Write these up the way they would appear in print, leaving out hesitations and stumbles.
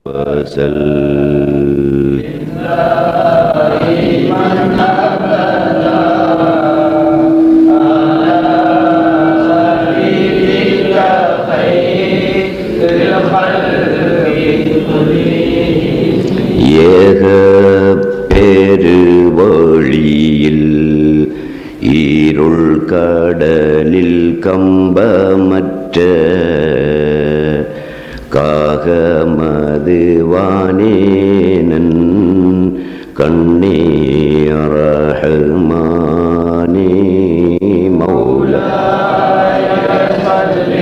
ஏக பெருவழியில் ஈருள் கடலில் கம்பமற்ற காகமது வானேனன் கண்ணே ரஹ்மானே மௌலாய ஸல்லி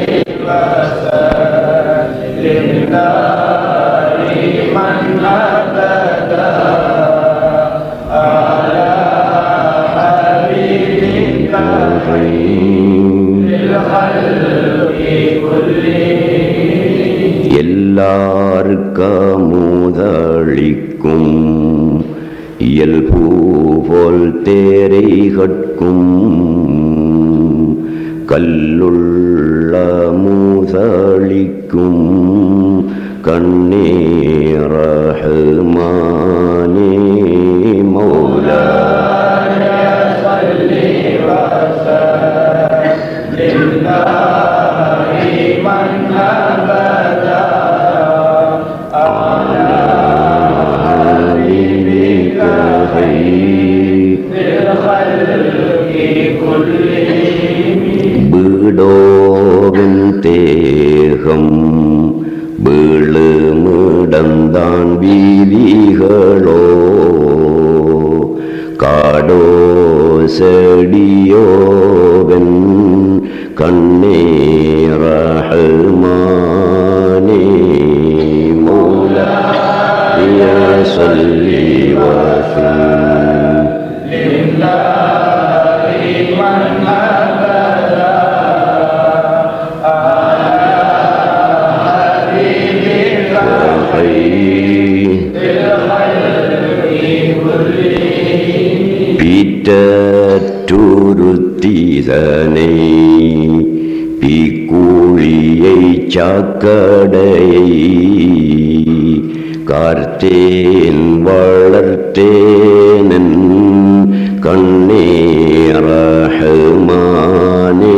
வஸல்லிம் தாயிமன் அபதா அலா ஹபீபிக கைரில் கல்கி குல்லி. எல்லாருக்கமுதளிக்கும் இயல்பு போல் தேரை கட்கும் கல்லுள்ள மூதளிக்கும் கண்ணே ரஹ்மானே மௌலாய ஸல்லி வஸல்லிம் தாயிமன் அபதா அலா ஹபீபிக கைரில் கல்கி குல்லி. வீடோவின் தேகம் வீழுமிடந்தான் வீதிகளோ காடோ செடியோவன் கண்ணே ரஹ்மானே மௌலாய ஸல்லி வஸல்லிம் தாயிமன் அபதா அலா ஹபீபிக கைரில் கல்கி குல்லி. பீற்றூருத்திதனை பீக்கூழியை சாக்கடையை கார்த்தேன் வளர்த்தேனன் கண்ணே ரஹ்மானே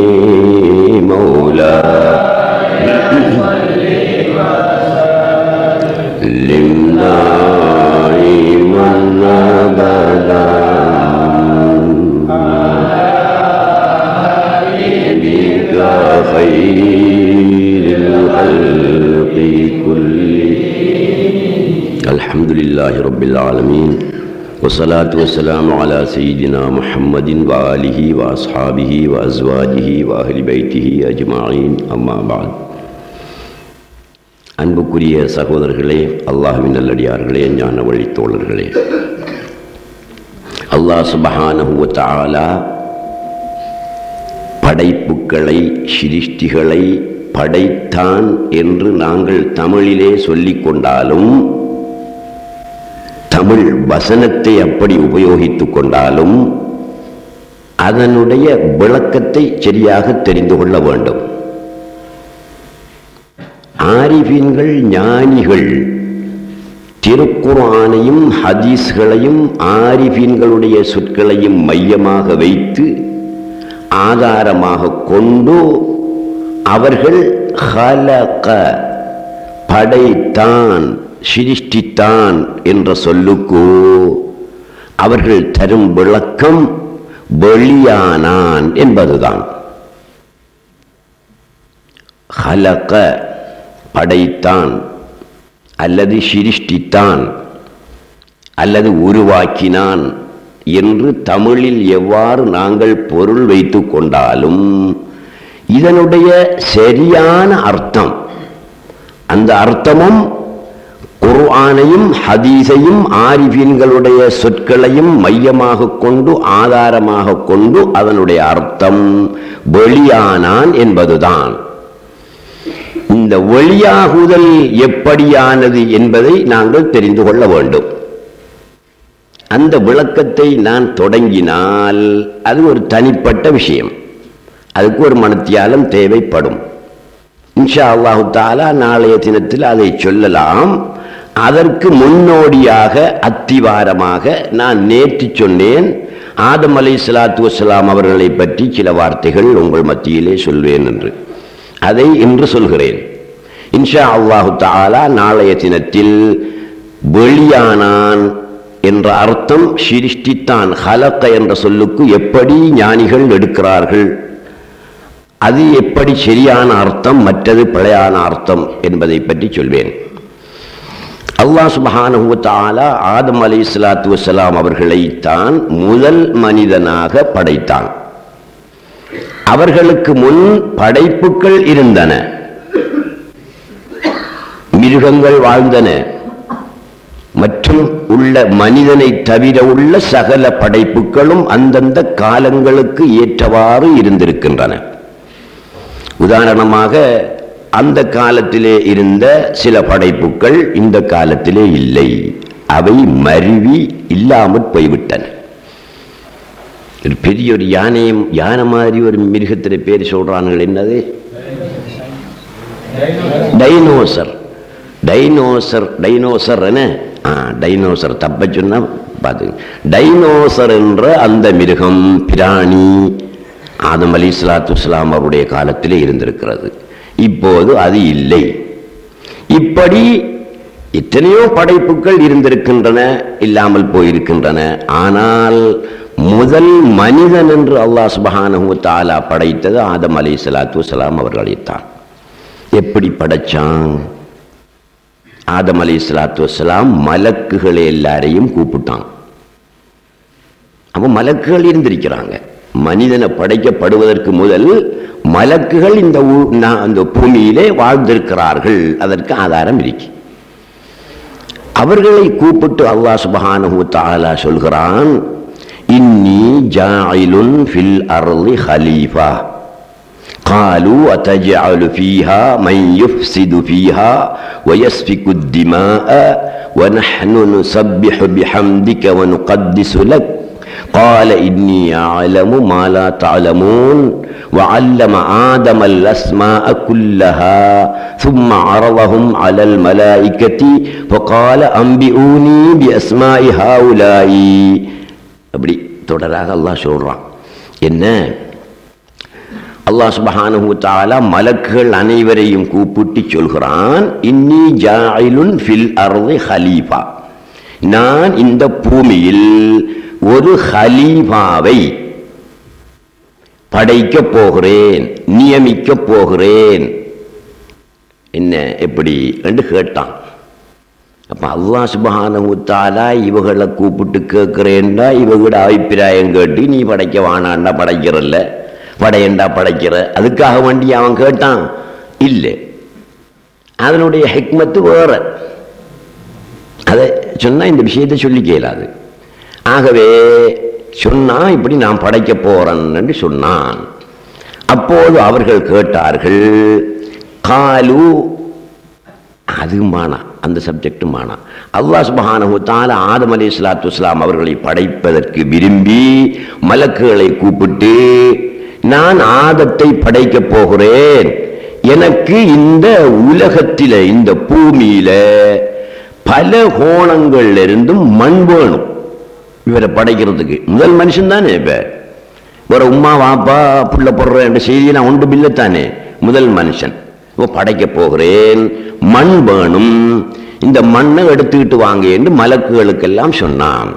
மௌலாய ஸல்லி வஸல்லிம் தாயிமன் அபதா கைரில் கல்கி குல்லி. அல்ஹம்துலில்லாஹி ரப்பில் ஆலமீன் வஸ்ஸலாத்து வஸ்ஸலாமு அலா சய்யிதினா முஹம்மதின் வ ஆலிஹி வ அஸ்ஹாபிஹி வ அஸ்வாஜிஹி வ அஹ்லி பைத்திஹி அஜ்மஈன். அம்மா பஅத். அன்புக்குரிய சகோதரர்களே, அல்லாஹ்வின் நல்லடியார்களே, ஞான வழித்தோழர்களே, அல்லாஹ் சுப்ஹானஹு வ தஆலா படைப்புக்களை சிருஷ்டிகளை படைத்தான் என்று நாங்கள் தமிழிலே சொல்லிக் கொண்டாலும், தமிழ் வசனத்தை அப்படி உபயோகித்துக் கொண்டாலும் அதனுடைய விளக்கத்தை சரியாக தெரிந்து கொள்ள வேண்டும். ஆரிஃபீன்கள் ஞானிகள் திருக்குர்ஆனையும் ஹதீஸ்களையும் ஆரிஃபீன்களுடைய சொற்களையும் மையமாக வைத்து ஆதாரமாக கொண்டு அவர்கள் ஹலக படைத்தான் சிருஷ்டித்தான் என்ற சொல்லுக்கு அவர்கள் தரும் விளக்கம் வெளியானான் என்பதுதான். ஹலக படைத்தான் அல்லது சிருஷ்டித்தான் அல்லது உருவாக்கினான் என்று தமிழில் எவ்வாறு நாங்கள் பொருள் வைத்து கொண்டாலும் இதனுடைய சரியான அர்த்தம், அந்த அர்த்தமும் குர்ஆனையும் ஹதீஸையும் ஆரிஃபீன்களுடைய சொற்களையும் மையமாக கொண்டு ஆதாரமாக கொண்டு அதனுடைய அர்த்தம் வெளியானான் என்பதுதான். இந்த வெளியாகுதல் எப்படியானது என்பதை நாங்கள் தெரிந்து கொள்ள வேண்டும். அந்த விளக்கத்தை நான் தொடங்கினால் அது ஒரு தனிப்பட்ட விஷயம், அதுக்கு ஒரு மனத்தியாலம் தேவைப்படும். இன்ஷா அல்லாஹு தஆலா நாளைய தினத்தில் அதை சொல்லலாம். அதற்கு முன்னோடியாக அத்திவாரமாக நான் நேற்று சொன்னேன், ஆதம் அலைஹிஸ்ஸலாத்து வஸ்ஸலாம் அவர்களை பற்றி சில வார்த்தைகள் உங்கள் மத்தியிலே சொல்வேன் என்று. அதை இன்று சொல்கிறேன். இன்ஷா அல்லாஹு தஆலா நாளைய தினத்தில் வெளியானான் என்ற அர்த்தம் சிருஷ்டித்தான், ஹலக என்ற சொல்லுக்கு எப்படி ஞானிகள் எடுக்கிறார்கள், அது எப்படி சரியான அர்த்தம், மற்றது பிழையான அர்த்தம் என்பதை பற்றி சொல்வேன். அல்லாஹ் சுப்ஹானஹு வ தஆலா ஆதம் அலைஹிஸ்ஸலாத்து வஸ்ஸலாம் அவர்களை தான் முதல் மனிதனாக படைத்தான். அவர்களுக்கு முன் படைப்புகள் இருந்தன, மிருகங்கள் வாழ்ந்தன, மற்றும் உள்ள மனிதனை தவிர உள்ள சகல படைப்புகளும் அந்தந்த காலங்களுக்கு ஏற்றவாறு இருந்திருக்கின்றன. உதாரணமாக அந்த காலத்திலே இருந்த சில படைப்புகள் இந்த காலத்திலே இல்லை, அவை மருவி இல்லாமற் போய்விட்டன. ஒரு பெரிய ஒரு யானை மாதிரி ஒரு மிருகத்திலே பேர் சொல்றாங்க, என்னது? டைனோசர். டைனோசர் டைனோசர் என்ன? டைனோசர் தப்ப சொன்னா பார்த்துங்க. டைனோசர் என்ற அந்த மிருகம், பிராணி ஆதம் அலைஹிஸ்ஸலாத்து வஸ்ஸலாம் அவருடைய காலத்திலே இருந்திருக்கிறது. இப்போது அது இல்லை. இப்படி எத்தனையோ படைப்புகள் இருந்திருக்கின்றன, இல்லாமல் போயிருக்கின்றன. ஆனால் முதல் மனிதன் என்று அல்லாஹ் சுப்ஹானஹு வ தஆலா படைத்தது ஆதம் அலைஹிஸ்ஸலாத்து வஸ்ஸலாம் அவர்களைத்தான். எப்படி படைச்சான்? ஆதம் அலைஹிஸ்ஸலாத்து வஸ்ஸலாம் மலக்குகளை எல்லாரையும் கூப்பிட்டான். அப்போ மலக்குகள் இருந்திருக்கிறாங்க. மனிதனை படைக்கப்படுவதற்கு முதல் மலக்குகள் இந்த பூமியிலே வாழ்ந்திருக்கிறார்கள். அதற்கு ஆதாரம் இருக்கு. அவர்களை கூப்பிட்டு அல்லாஹ் சுப்ஹானஹு வ தஆலா சொல்கிறான், இன்னி ஜாயிலுன் ஃபில் அர்ளி ஹலீஃபா قالوا أتجعل فيها من يفسد فيها ويسفك الدماء ونحن نسبح بحمدك ونقدس لك قال إني أعلم ما لا تعلمون وعلم آدم الأسماء كلها ثم عرضهم على الملائكة فقال أنبئوني بأسماء هؤلاء. அப்படி தொடராக அல்லாஹ் சொல்றான். என்ன? அல்லாஹ் சுப்ஹானஹு வ தஆலா மலக்குகள் அனைவரையும் கூப்பிட்டு சொல்கிறான், இன்னி ஜாயிலுன் ஃபில் அர்ளி ஹலீஃபா, நான் இந்த பூமியில் ஒரு ஹலீஃபாவை படைக்கப் போகிறேன், நியமிக்கப் போகிறேன். என்ன, எப்படி என்று கேட்டான். அப்ப அல்லாஹ் சுப்ஹானஹு வ தஆலா இவகளை கூப்பிட்டு கேட்கிறேன்டா, இவங்களோட அபிப்பிராயம் கேட்டு நீ படைக்க வானாண்டா, படைக்கிறல்ல, படையண்டா படைக்கிற, அதுக்காக வேண்டி அவன் கேட்டான்? இல்லை. அதனுடைய ஹிக்மத்து வேற. அதை சொன்னா இந்த விஷயத்தை சொல்லி கேளாது. ஆகவே சொன்னா இப்படி நான் படைக்க போறேன் என்று சொன்னான். அப்போது அவர்கள் கேட்டார்கள், காலு, அது மானா, அந்த சப்ஜெக்டும் மானா. அல்லாஹ் சுப்ஹானஹு வ தஆலா ஆதம் அலைஹிஸ்ஸலாத்து வஸ்ஸலாம் அவர்களை படைப்பதற்கு விரும்பி மலக்குகளை கூப்பிட்டு, நான் ஆதத்தை படைக்கப் போகிறேன், எனக்கு இந்த உலகத்தில, இந்த பூமியில பல கோணங்கள்ல இருந்தும் மண் வேணும் இவரை படைக்கிறதுக்கு. முதல் மனுஷன் தானே. இப்ப ஒரு உம்மா வாப்பா புள்ள போடுற என்ற செய்தியெல்லாம் ஒன்று பில்லத்தானே முதல் மனுஷன். படைக்க போகிறேன், மண் வேணும், இந்த மண்ணை எடுத்துக்கிட்டு வாங்க என்று மலக்குகளுக்கெல்லாம் சொன்னான்.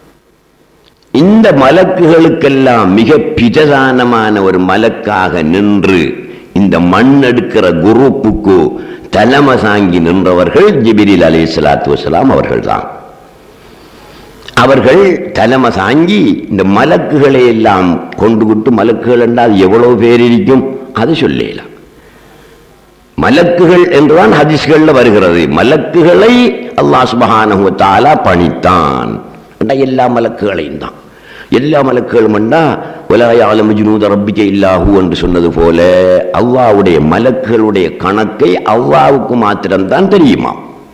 இந்த மலக்குகளுக்கெல்லாம் மிக பிரதானமான ஒரு மலக்காக நின்று இந்த மண் எடுக்கிற குரூப்புக்கு தலைமை தாங்கி நின்றவர்கள் ஜிப்ரீல் அலைஹிஸ்ஸலாத்து வஸ்ஸலாம் அவர்கள்தான். அவர்கள் தலைமை தாங்கி இந்த மலக்குகளை எல்லாம் கொண்டு விட்டு, மலக்குகள் என்றால் எவ்வளவு பேர் இருக்கும் அது சொல்லலாம். மலக்குகள் என்றுதான் ஹதீஸ்கள்ல வருகிறது. மலக்குகளை அல்லாஹ் சுப்ஹானஹு வ தஆலா பணித்தான். எல்லா மலக்குகளையும் தான். எல்லா மலக்குகளும் வலா யஅலமு ஜுனூத ரப்பிக இல்லா ஹு என்று சொன்னது போல அல்லாஹ்வுடைய மலக்குகளுடைய கணக்கை அல்லாஹ்வுக்கு மாத்திரம்தான் தெரியுமா,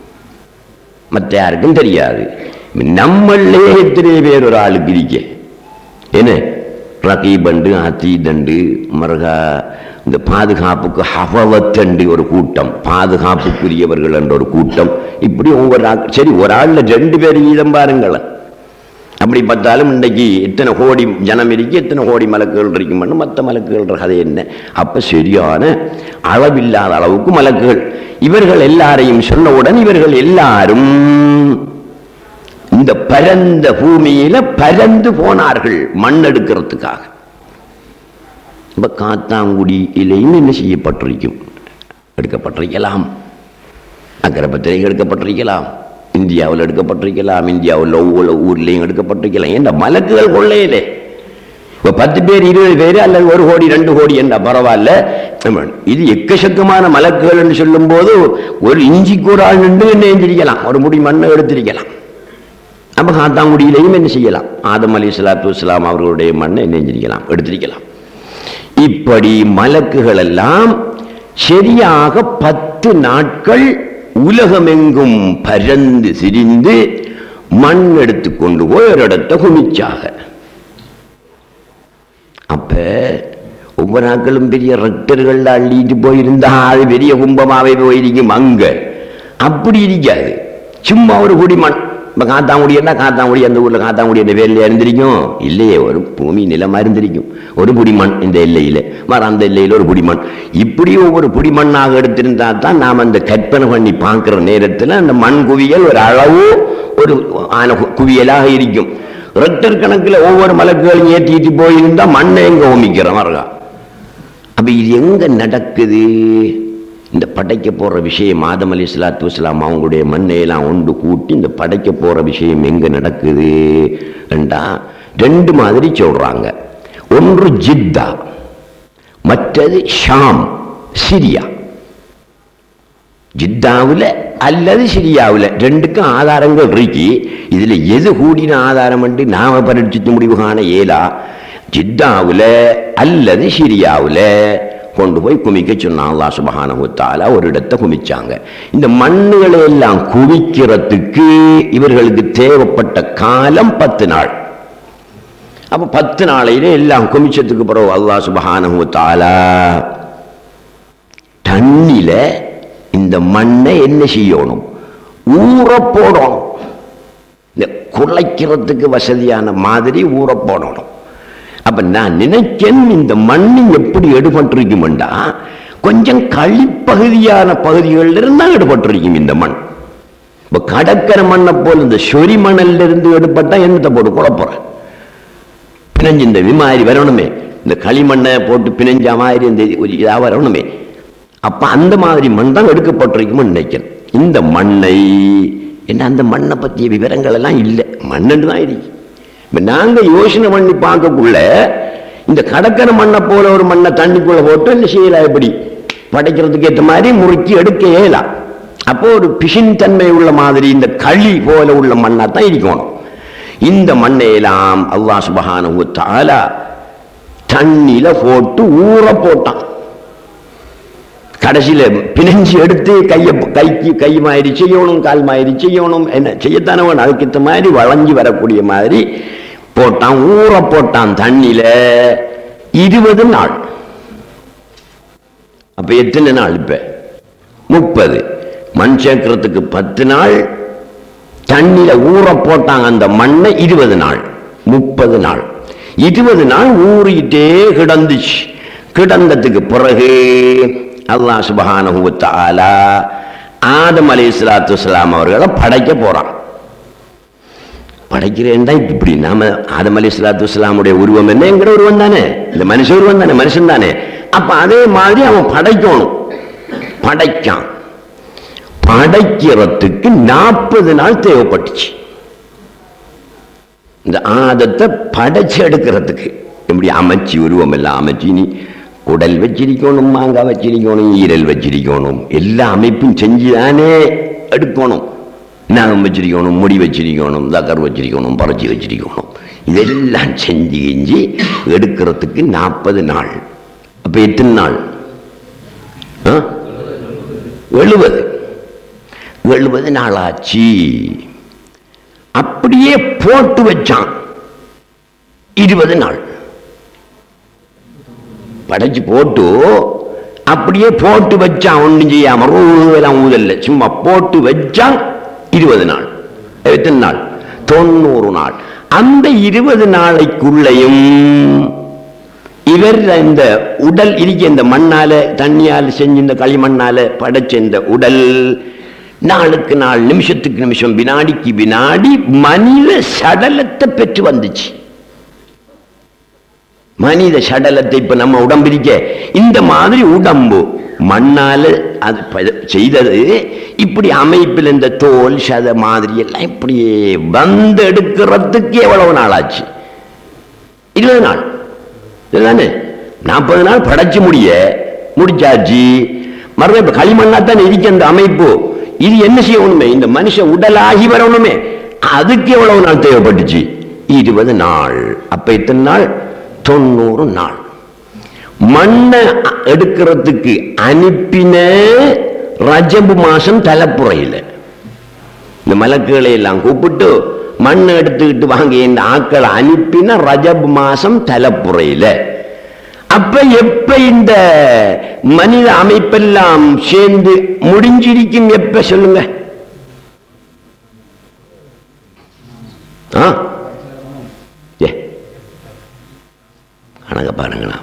மற்ற யாருக்கும் தெரியாது. நம்மளே எத்தனை பேர் ஒரு ஆளுக்கு இருக்க, என்ன ரகீபண்டு, அதீதண்டு, மர்கா இந்த பாதுகாப்புக்கு ஹஃபவத் ஒரு கூட்டம், பாதுகாப்புக்குரியவர்கள் என்ற ஒரு கூட்டம். இப்படி ஒவ்வொரு சரி ஒரு ஆள்ல 2 பேர் வீதம் பாருங்களேன். அப்படி பார்த்தாலும் இன்றைக்கு எத்தனை கோடி ஜனம் இருக்கு, எத்தனை கோடி மலக்குகள் இருக்குமென்னு மற்ற மலக்குகள் கதை என்ன? அப்ப சரியான அளவில்லாத அளவுக்கு மலக்குகள். இவர்கள் எல்லாரையும் சொன்னவுடன் இவர்கள் எல்லாரும் இந்த பரந்த பூமியில பரந்து போனார்கள் மண் எடுக்கிறதுக்காக. இப்ப காத்தாங்குடியிலையும் என்ன செய்யப்பட்டிருக்கும்? எடுக்கப்பட்டிருக்கலாம். அக்கரைப்பத்திரையும் எடுக்கப்பட்டிருக்கலாம், இந்தியாவில் எடுக்கப்பட்டிருக்கலாம், இந்தியாவில் ஒவ்வொரு ஊர்லையும் எடுக்கப்பட்டிருக்கலாம். ஏன்னா மலக்குகள் கொள்ளையிலே இப்போ 10 பேர் 20 பேர் அல்லது 1 கோடி 2 கோடி என்ற பரவாயில்ல. இது எக்கச்சக்கமான மலக்குகள் என்று சொல்லும் போது ஒரு இஞ்சி கூறால் நின்று என்ன எஞ்சிருக்கலாம், ஒரு முடி மண்ணை எடுத்திருக்கலாம். அப்ப காத்தாங்குடியிலையும் என்ன செய்யலாம், ஆதம் அலைஹிஸ்ஸலாத்து வஸ்ஸலாம் அவர்களுடைய மண்ணை என்ன செஞ்சிருக்கலாம், எடுத்திருக்கலாம். இப்படி மலக்குகள் எல்லாம் சரியாக 10 நாட்கள் உலகமெங்கும் பரந்து சிரிந்து மண் எடுத்துக்கொண்டு போய் ஒரு இடத்தை குமிச்சாக. அப்ப ஒவ்வொரு நாட்களும் பெரிய ரெக்டர்கள் அள்ளிட்டு போயிருந்தா அது பெரிய கும்பமாவே போயிருக்கும். அங்க அப்படி இருக்காது, சும்மா ஒரு குடிமண். இப்போ காத்தாங்குடி என்ன, காத்தாங்குடி அந்த ஊரில் காத்தாங்குடி என்ற பேரில் இருந்திருக்கும் இல்லையே, ஒரு பூமி நிலமாக இருந்திருக்கும். ஒரு புடிமண் இந்த எல்லையில், மறு அந்த எல்லையில் ஒரு புடிமண். இப்படி ஒவ்வொரு புடிமண்ணாக எடுத்திருந்தா தான் நாம் அந்த கற்பனை பண்ணி பார்க்குற நேரத்தில் அந்த மண் குவியல் ஒரு அளவு ஒரு ஆன குவியலாக இருக்கும். ரெக்டர் கணக்கில் ஒவ்வொரு மலக்குகளும் ஏற்றிட்டு போயிருந்தா மண்ணை எங்கே ஓமிக்கிற மாதிரிக்கா. அப்போ இது எங்கே நடக்குது? இந்த படைக்க போகிற விஷயம் ஆதம் அலைஹிஸ்ஸலாத்து வஸ்ஸலாம் அவங்களுடைய மண்ணையெல்லாம் ஒன்று கூட்டி இந்த படைக்க போகிற விஷயம் எங்கே நடக்குது என்றா 2 மாதிரி சொல்கிறாங்க. ஒன்று ஜித்தா, மற்றது ஷாம் சிரியா. ஜித்தாவில் அல்லது சிரியாவில் 2க்கும் ஆதாரங்கள் இருக்கு. இதில் எது கூடின ஆதாரம் என்று நாம பரீட்சித்து முடிவு காண இயலா. ஜித்தாவில் அல்லது சிரியாவில் கொண்டு போய் குமிக்க சொன்னான் அல்லாஹ் சுப்ஹானஹு வ தஆலா. ஒரு இடத்தை குமிச்சாங்க. இந்த மண்ணுகளை எல்லாம் குவிக்கிறதுக்கு இவர்களுக்கு தேவைப்பட்ட காலம் 10 நாள். அப்ப 10 நாளையில எல்லாம் குமிச்சதுக்கு பிறகு அல்லாஹ் சுப்ஹானஹு வ தஆலா தண்ணில இந்த மண்ணை என்ன செய்யணும், ஊற போடணும். இந்த குழைக்கிறதுக்கு வசதியான மாதிரி ஊற போடணும். அப்ப நான் நினைச்சேன் இந்த மண்ணு எப்படி எடுபட்டிருக்கும்டா கொஞ்சம் களிப்பகுதியான பகுதிகளில் இருந்தா எடுபட்டிருக்கும் இந்த மண். இப்ப கடற்கரை மண்ணை போல் இந்த சொரி மணல்ல இருந்து எடுப்பட்டா என்னத்தை போட்டு குழப்புற பிணைஞ்சு இந்த விமாரி வரணுமே, இந்த களிமண்ணை போட்டு பிணைஞ்ச மாதிரி இந்த ஒரு இதா வரணுமே. அப்ப அந்த மாதிரி மண் தான் எடுக்கப்பட்டிருக்கும்னு நினைக்கிறேன். இந்த மண்ணை என்ன, அந்த மண்ணை பற்றிய விவரங்கள் எல்லாம் இல்லை, மண்ணு தான் இருக்கு. நாங்க யோசனை பண்ணி பார்க்கக்குள்ள இந்த கடற்கரை மண்ணை போல ஒரு மண்ணை தண்ணிக்குள்ள போட்டு என்ன செய்யலாம், எப்படி படைக்கிறதுக்கு ஏற்ற மாதிரி முறுக்கி எடுக்க இயலாம். அப்போ ஒரு பிசின் தன்மை உள்ள மாதிரி இந்த களி போல உள்ள மண்ணா தான் இருக்கணும். இந்த மண்ணையெல்லாம் அல்லாஹ் சுப்ஹானஹு வ தஆலா தண்ணியில போட்டு ஊற போட்டான். கடைசியில பிணைஞ்சி எடுத்து கை மாதிரி செய்யணும், கால் மாதிரி செய்யணும், என்ன செய்யத்தானே வேணும், அதுக்கேற்ற மாதிரி வளைஞ்சி வரக்கூடிய மாதிரி போட்டான். ஊற போட்டான் தண்ணியில 20 நாள். அப்ப எத்தனை நாள்? இப்ப 30. மண் சேர்க்கிறதுக்கு 10 நாள், தண்ணியில ஊற போட்டாங்க அந்த மண்ணை 20 நாள், 30 நாள். 20 நாள் ஊறிட்டே கிடந்துச்சு. கிடந்ததுக்கு பிறகு அல்லாஹ் சுப்ஹானஹு வ தஆலா ஆதம் அலைஹிஸ்ஸலாத்து வஸ்ஸலாம் அவர்களை படைக்க போறான். படைக்கிறேன்டா இப்படி நாம ஆதம் அலைஹிஸ்ஸலாத்து வஸ்ஸலாமுடைய உருவம் என்ன, எங்கட உருவம் தானே, இந்த மனுஷ உருவம் தானே, மனுஷன் தானே. அப்ப அதே மாதிரி அவன் படைக்கணும். படைக்கான். படைக்கிறதுக்கு 40 நாள் தேவைப்பட்டுச்சு. இந்த ஆதத்தை படைச்சு எடுக்கிறதுக்கு இப்படி அமைச்சு உருவம் எல்லாம் அமைச்சு, நீ குடல் வச்சிருக்கணும், மாங்காய் வச்சிருக்கணும், ஈரல் வச்சிருக்கணும், எல்லா அமைப்பும் செஞ்சுதானே எடுக்கணும். நகம் வச்சிருக்கணும், முடி வச்சிருக்கணும், தக்கர் வச்சிருக்கணும், பறச்சி வச்சிருக்கணும், இதெல்லாம் செஞ்சு செஞ்சு எடுக்கிறதுக்கு 40 நாள். அப்ப எத்தனை நாள்? 70 நாள் ஆச்சு. அப்படியே போட்டு வச்சான் 20 நாள். படைச்சு போட்டு அப்படியே போட்டு வச்சான், ஒன்றும் செய்யாம ரூலாம் ஊதல்ல, சும்மா போட்டு வச்சான் 20 நாள். எத்தனை நாள்? 90 நாள். அந்த 20 நாளைக்குள்ளையும் இவர் இந்த உடல் இருக்க இந்த மண்ணால தண்ணியால் செஞ்சு இந்த களிமண்ணால படைச்ச இந்த உடல் நாளுக்கு நாள், நிமிஷத்துக்கு நிமிஷம், வினாடிக்கு வினாடி மனித சடலத்தை பெற்று வந்துச்சு. மனித சடலத்தை இப்ப நம்ம உடம்பு இருக்க இந்த மாதிரி உடம்பு மண்ணால அது செய்தது இப்படி அமைப்பில் இந்த தோல் சத மாதிரி எல்லாம் இப்படியே வந்து எடுக்கிறதுக்கு எவ்வளவு நாள் ஆச்சு? 20 நாள் இதுதானே. 40 நாள் படைச்சு முடிச்சாச்சு. மறுபடியும் இப்ப களிமண்ணாத்தான் இருக்க அந்த அமைப்பு. இது என்ன செய்யணுமே? இந்த மனுஷன் உடலாகி வரணுமே, அதுக்கு எவ்வளவு நாள் தேவைப்பட்டுச்சு? 20 நாள். அப்ப எத்தனை நாள்? 90 நாள். மண்ணை எடுக்கிறதுக்கு அனுப்பின ரஜபு மாசம் தலைப்புறையில் இந்த மலக்குகளை எல்லாம் கூப்பிட்டு மண்ணை எடுத்துக்கிட்டு வாங்க இந்த ஆக்களை அனுப்பின ரஜபு மாசம் தலைப்புறையில். அப்ப எப்ப இந்த மனித அமைப்பெல்லாம் சேர்ந்து முடிஞ்சிருக்கும்? எப்ப சொல்லுங்க? கணக்க பாருங்களா.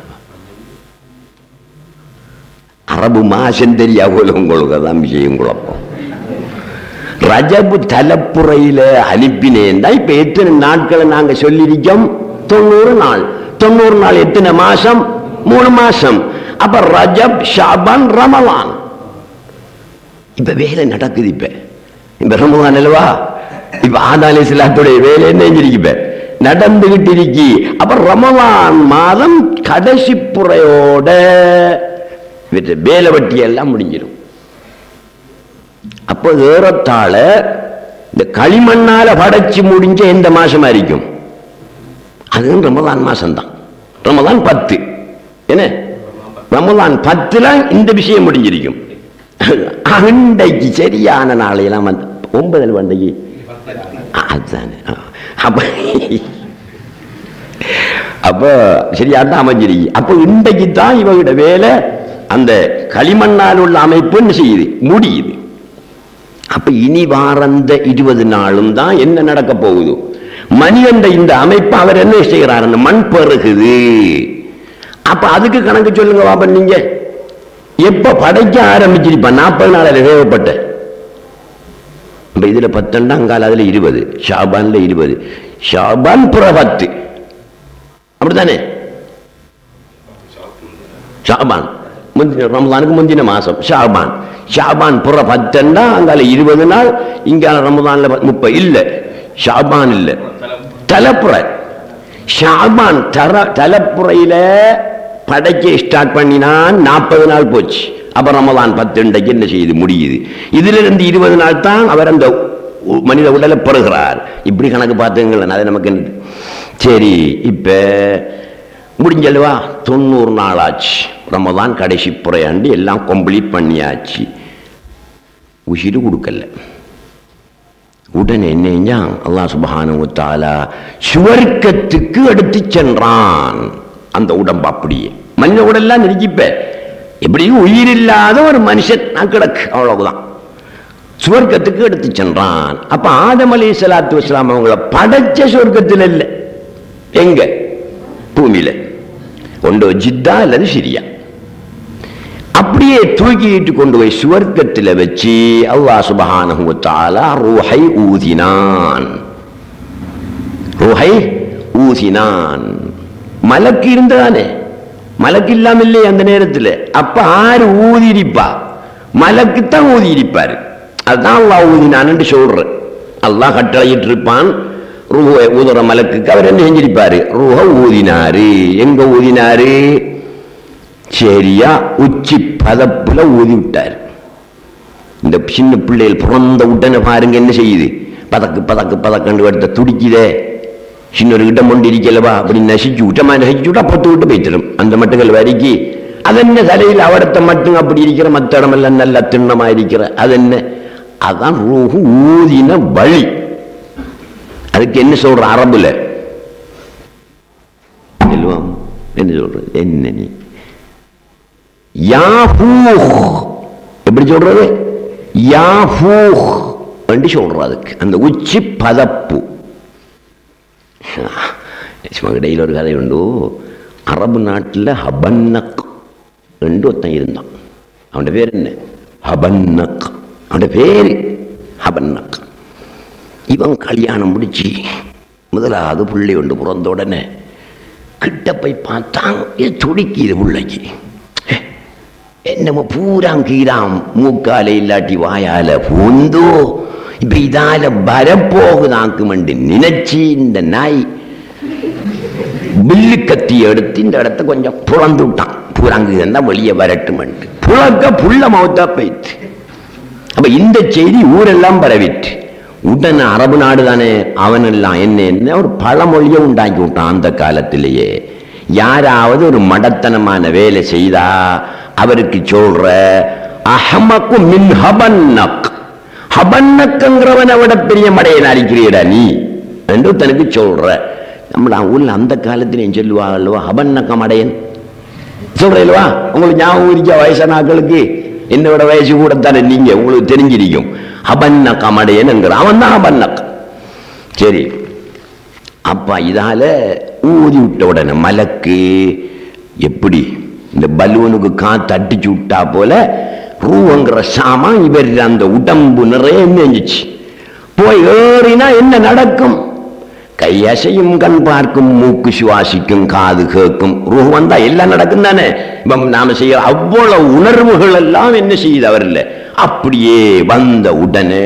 அரபு மாசம் தெரியா போல உங்களுக்கு தான் விஷயம் குழப்பம். ரஜபு தலைப்புறையில அனுப்பினேன் தான். இப்ப எத்தனை நாட்களை நாங்க சொல்லியிருக்கோம்? 90 நாள். 90 நாள் எத்தனை மாசம்? 3 மாசம். அப்ப ரஜப், ஷாபான், ரமலான். இப்ப வேலை நடக்குது. இப்ப ரமலான் அல்லவா? இப்ப ஆதா அலைஹிஸ்ஸலாத்துடைய வேலை என்ன செஞ்சிருக்கு? நடந்துகிட்டு இருக்கி. அப்ப ரமலான் மாதம் கடைசி புறையோட வேலை வட்டி எல்லாம் முடிஞ்சிடும். அப்போ ஏறத்தாழ இந்த களிமண்ணால படைச்சு முடிஞ்ச எந்த மாசமா இருக்கும்? அதுவும் ரமலான் மாசம் தான். ரமலான் 10 என்ன? ரமலான் 10ல இந்த விஷயம் முடிஞ்சிருக்கும். அண்டைக்கு சரியான நாளையெல்லாம் வந்து 9 வண்டைக்கு அதுதானே. அப்ப சரியாதான் அமைஞ்சிருக்கு. அப்ப இன்றைக்கு தான் இவகிட்ட வேலை அந்த களிமண்ணால் உள்ள அமைப்பு என்ன செய்யுது? முடியுது. அப்ப இனி வாரந்த 20 நாளும் தான் என்ன நடக்க போகுது? மனிதன் இந்த அமைப்பு அவர் என்ன செய்கிறார்? அந்த மண் பெருகுது. அப்ப அதுக்கு கணக்கு சொல்லுங்க பாப்பா. நீங்க எப்ப படைக்க ஆரம்பிச்சிருப்பா? 40 நாள் தேவைப்பட்ட இதுல 10 அங்கால அதுல 20, ஷாபான்ல 20, ஷாபான் புற 10 அப்படித்தானே? ஷாபான் ரமலானுக்கு முந்தின மாசம் ஷாபான். ஷாபான் புற 10 அங்கால 20 நாள், இங்கால ரமலான்ல 30 இல்ல, ஷாபான் இல்ல, தலைப்புற. ஷாபான் தலைப்புறையில படைக்க ஸ்டார்ட் பண்ணினான். 40 நாள் போச்சு. அப்ப ரமலான் 10 இன்றைக்கு என்ன செய்யுது? முடியுது. இதுல இருந்து 20 நாள் தான் அவர் அந்த மனித உடலை பெறுகிறார். இப்படி கணக்கு பார்த்துங்களேன். அது நமக்கு சரி. இப்ப முடிஞ்சல்வா? 90 நாள் ஆச்சு. ரமலான் கடைசி புறையாண்டு எல்லாம் கம்ப்ளீட் பண்ணியாச்சு. உயிர் கொடுக்கல. உடனே என்ன? அல்லாஹ் சுப்ஹானஹு வ தஆலா சுவர்க்கத்துக்கு எடுத்து சென்றான் அந்த உடம்பு. அப்படியே மனித உடல்லாம் நெருக்கிப்ப எப்படியும் உயிர் இல்லாத ஒரு மனுஷன் கிடக்கு, அவ்வளவுதான். சுவர்க்கத்துக்கு எடுத்து சென்றான். அப்ப ஆதம் அலைஹிஸ்ஸலாத்து வஸ்ஸலாம் அவங்கள படைச்ச சுவர்க்கத்தில் இல்லை. எங்க? பூமியில. ஒன்று ஜித்தா அல்லது சிரியா. அப்படியே தூக்கிட்டு கொண்டு போய் சுவர்க்கத்தில் வச்சு அல்லாஹ் சுப்ஹானஹு வ தஆலா ரூஹை ஊதினான். ரூஹை ஊதினான். மலக்கு இருந்ததானே? மலக்கு இல்லாம இல்லையே அந்த நேரத்தில். அப்ப ஆறு ஊதி இருப்பா? மலக்குத்தான் ஊதி இருப்பாரு. அதுதான் அல்லாஹ் ஊதினான்னு சொல்ற. அல்லாஹ் கட்டளையிட்டு இருப்பான். ரூஹ ஊதுற மலக்குக்கு அவர் என்ன செஞ்சிருப்பாரு? ரூஹ ஊதினாரு. எங்க ஊதினாரு? சரியா உச்சி பதப்புல ஊதி விட்டாரு. இந்த சின்ன பிள்ளைகள் பிறந்த உடனே பாருங்க என்ன செய்யுது? பதக்கு பதக்கு பதக்கண்டு எடுத்த துடிக்குதே. சின்னொரு இடம் கொண்டு இருக்கலவா? அப்படி நசிச்சு விட்டமா, நசிச்சு விட்டா 10 விட்டு போய்த்திடும். அந்த மட்டுங்கள் வரைக்கி அதென்ன தலையில் அவரத்தை மட்டும் அப்படி இருக்கிற, மற்ற இடமெல்லாம் நல்ல திண்ணமா இருக்கிற, அது என்ன? அதான் ரூஹு ஊதின வழி. அதுக்கு என்ன சொல்ற அரபுல? என்ன சொல்ற? என்ன நீ யாஃபூஹ் எப்படி சொல்றது? யாஃபூஹ் என்று சொல்றது. அதுக்கு அந்த உச்சி பதப்பு. இடையில் ஒரு கதை உண்டு. அரபு நாட்டில் ஹபன்னக் என்று ஒருத்தன் இருந்தான். அவன் பேர் என்ன? ஹபன்னக். அவன் பேரு ஹபன்னக். இவன் கல்யாணம் முடிச்சு முதலாவது புள்ளி ஒன்று பிறந்த உடனே கிட்ட போய் பார்த்தான். இது துடிக்குது பிள்ளைக்கு. என்னமோ பூராம் கீராம் மூக்கால இல்லாட்டி வாயால பூந்தோ இப்ப இதால வரப்போகுதாக்குமென்று நினைச்சு இந்த நாய் பில்லு கத்தி எடுத்து இந்த இடத்த கொஞ்சம் புறந்து விட்டான். பூராங்கு இருந்தா வெளியே வரட்டும் புழக்க புள்ள மௌத்தா போயிட்டு. அப்ப இந்த செய்தி ஊரெல்லாம் பரவிட்டு. உடனே அரபு நாடு தானே, அவன் எல்லாம் என்ன ஒரு பழமொழியை உண்டாக்கி விட்டான். அந்த காலத்திலேயே யாராவது ஒரு மடத்தனமான வேலை செய்தா அவருக்கு சொல்ற அஹமக்கு மின் ஹபன்னக், ஹபன்னக்ங்கிறவனை விட பெரிய மடையை அடிக்கிறீடா நீ என்று தனக்கு சொல்ற. நம்மள ஊர்ல அந்த காலத்திலையும் சொல்லுவாங்க அல்லவா ஹபன்னக்க மடையன் சொல்றேல்வா. உங்களுக்கு ஞாபகம் இருக்க வயசானாக்களுக்கு என்னோட வயசு கூட தானே, நீங்க உங்களுக்கு தெரிஞ்சிருக்கும். ஹபன்னக்க மடையன் என்கிற அவன் தான் ஹபன்னக். சரி, அப்பா இதால ஊதி விட்ட உடனே மலக்கு எப்படி இந்த பலூனுக்கு காத்து அடிச்சு விட்டா போல ரூங்கிற சாமான் இவர் அந்த உடம்பு நிறைய நெஞ்சிச்சு. போய் ஏறினா என்ன நடக்கும்? கை அசையும், கண் பார்க்கும், மூக்கு சுவாசிக்கும், காது கேட்கும். ரூ வந்தா எல்லாம் நடக்கும் தானே. நாம செய்ய அவ்வளவு உணர்வுகள் எல்லாம் என்ன செய்யுது அவர்ல. அப்படியே வந்த உடனே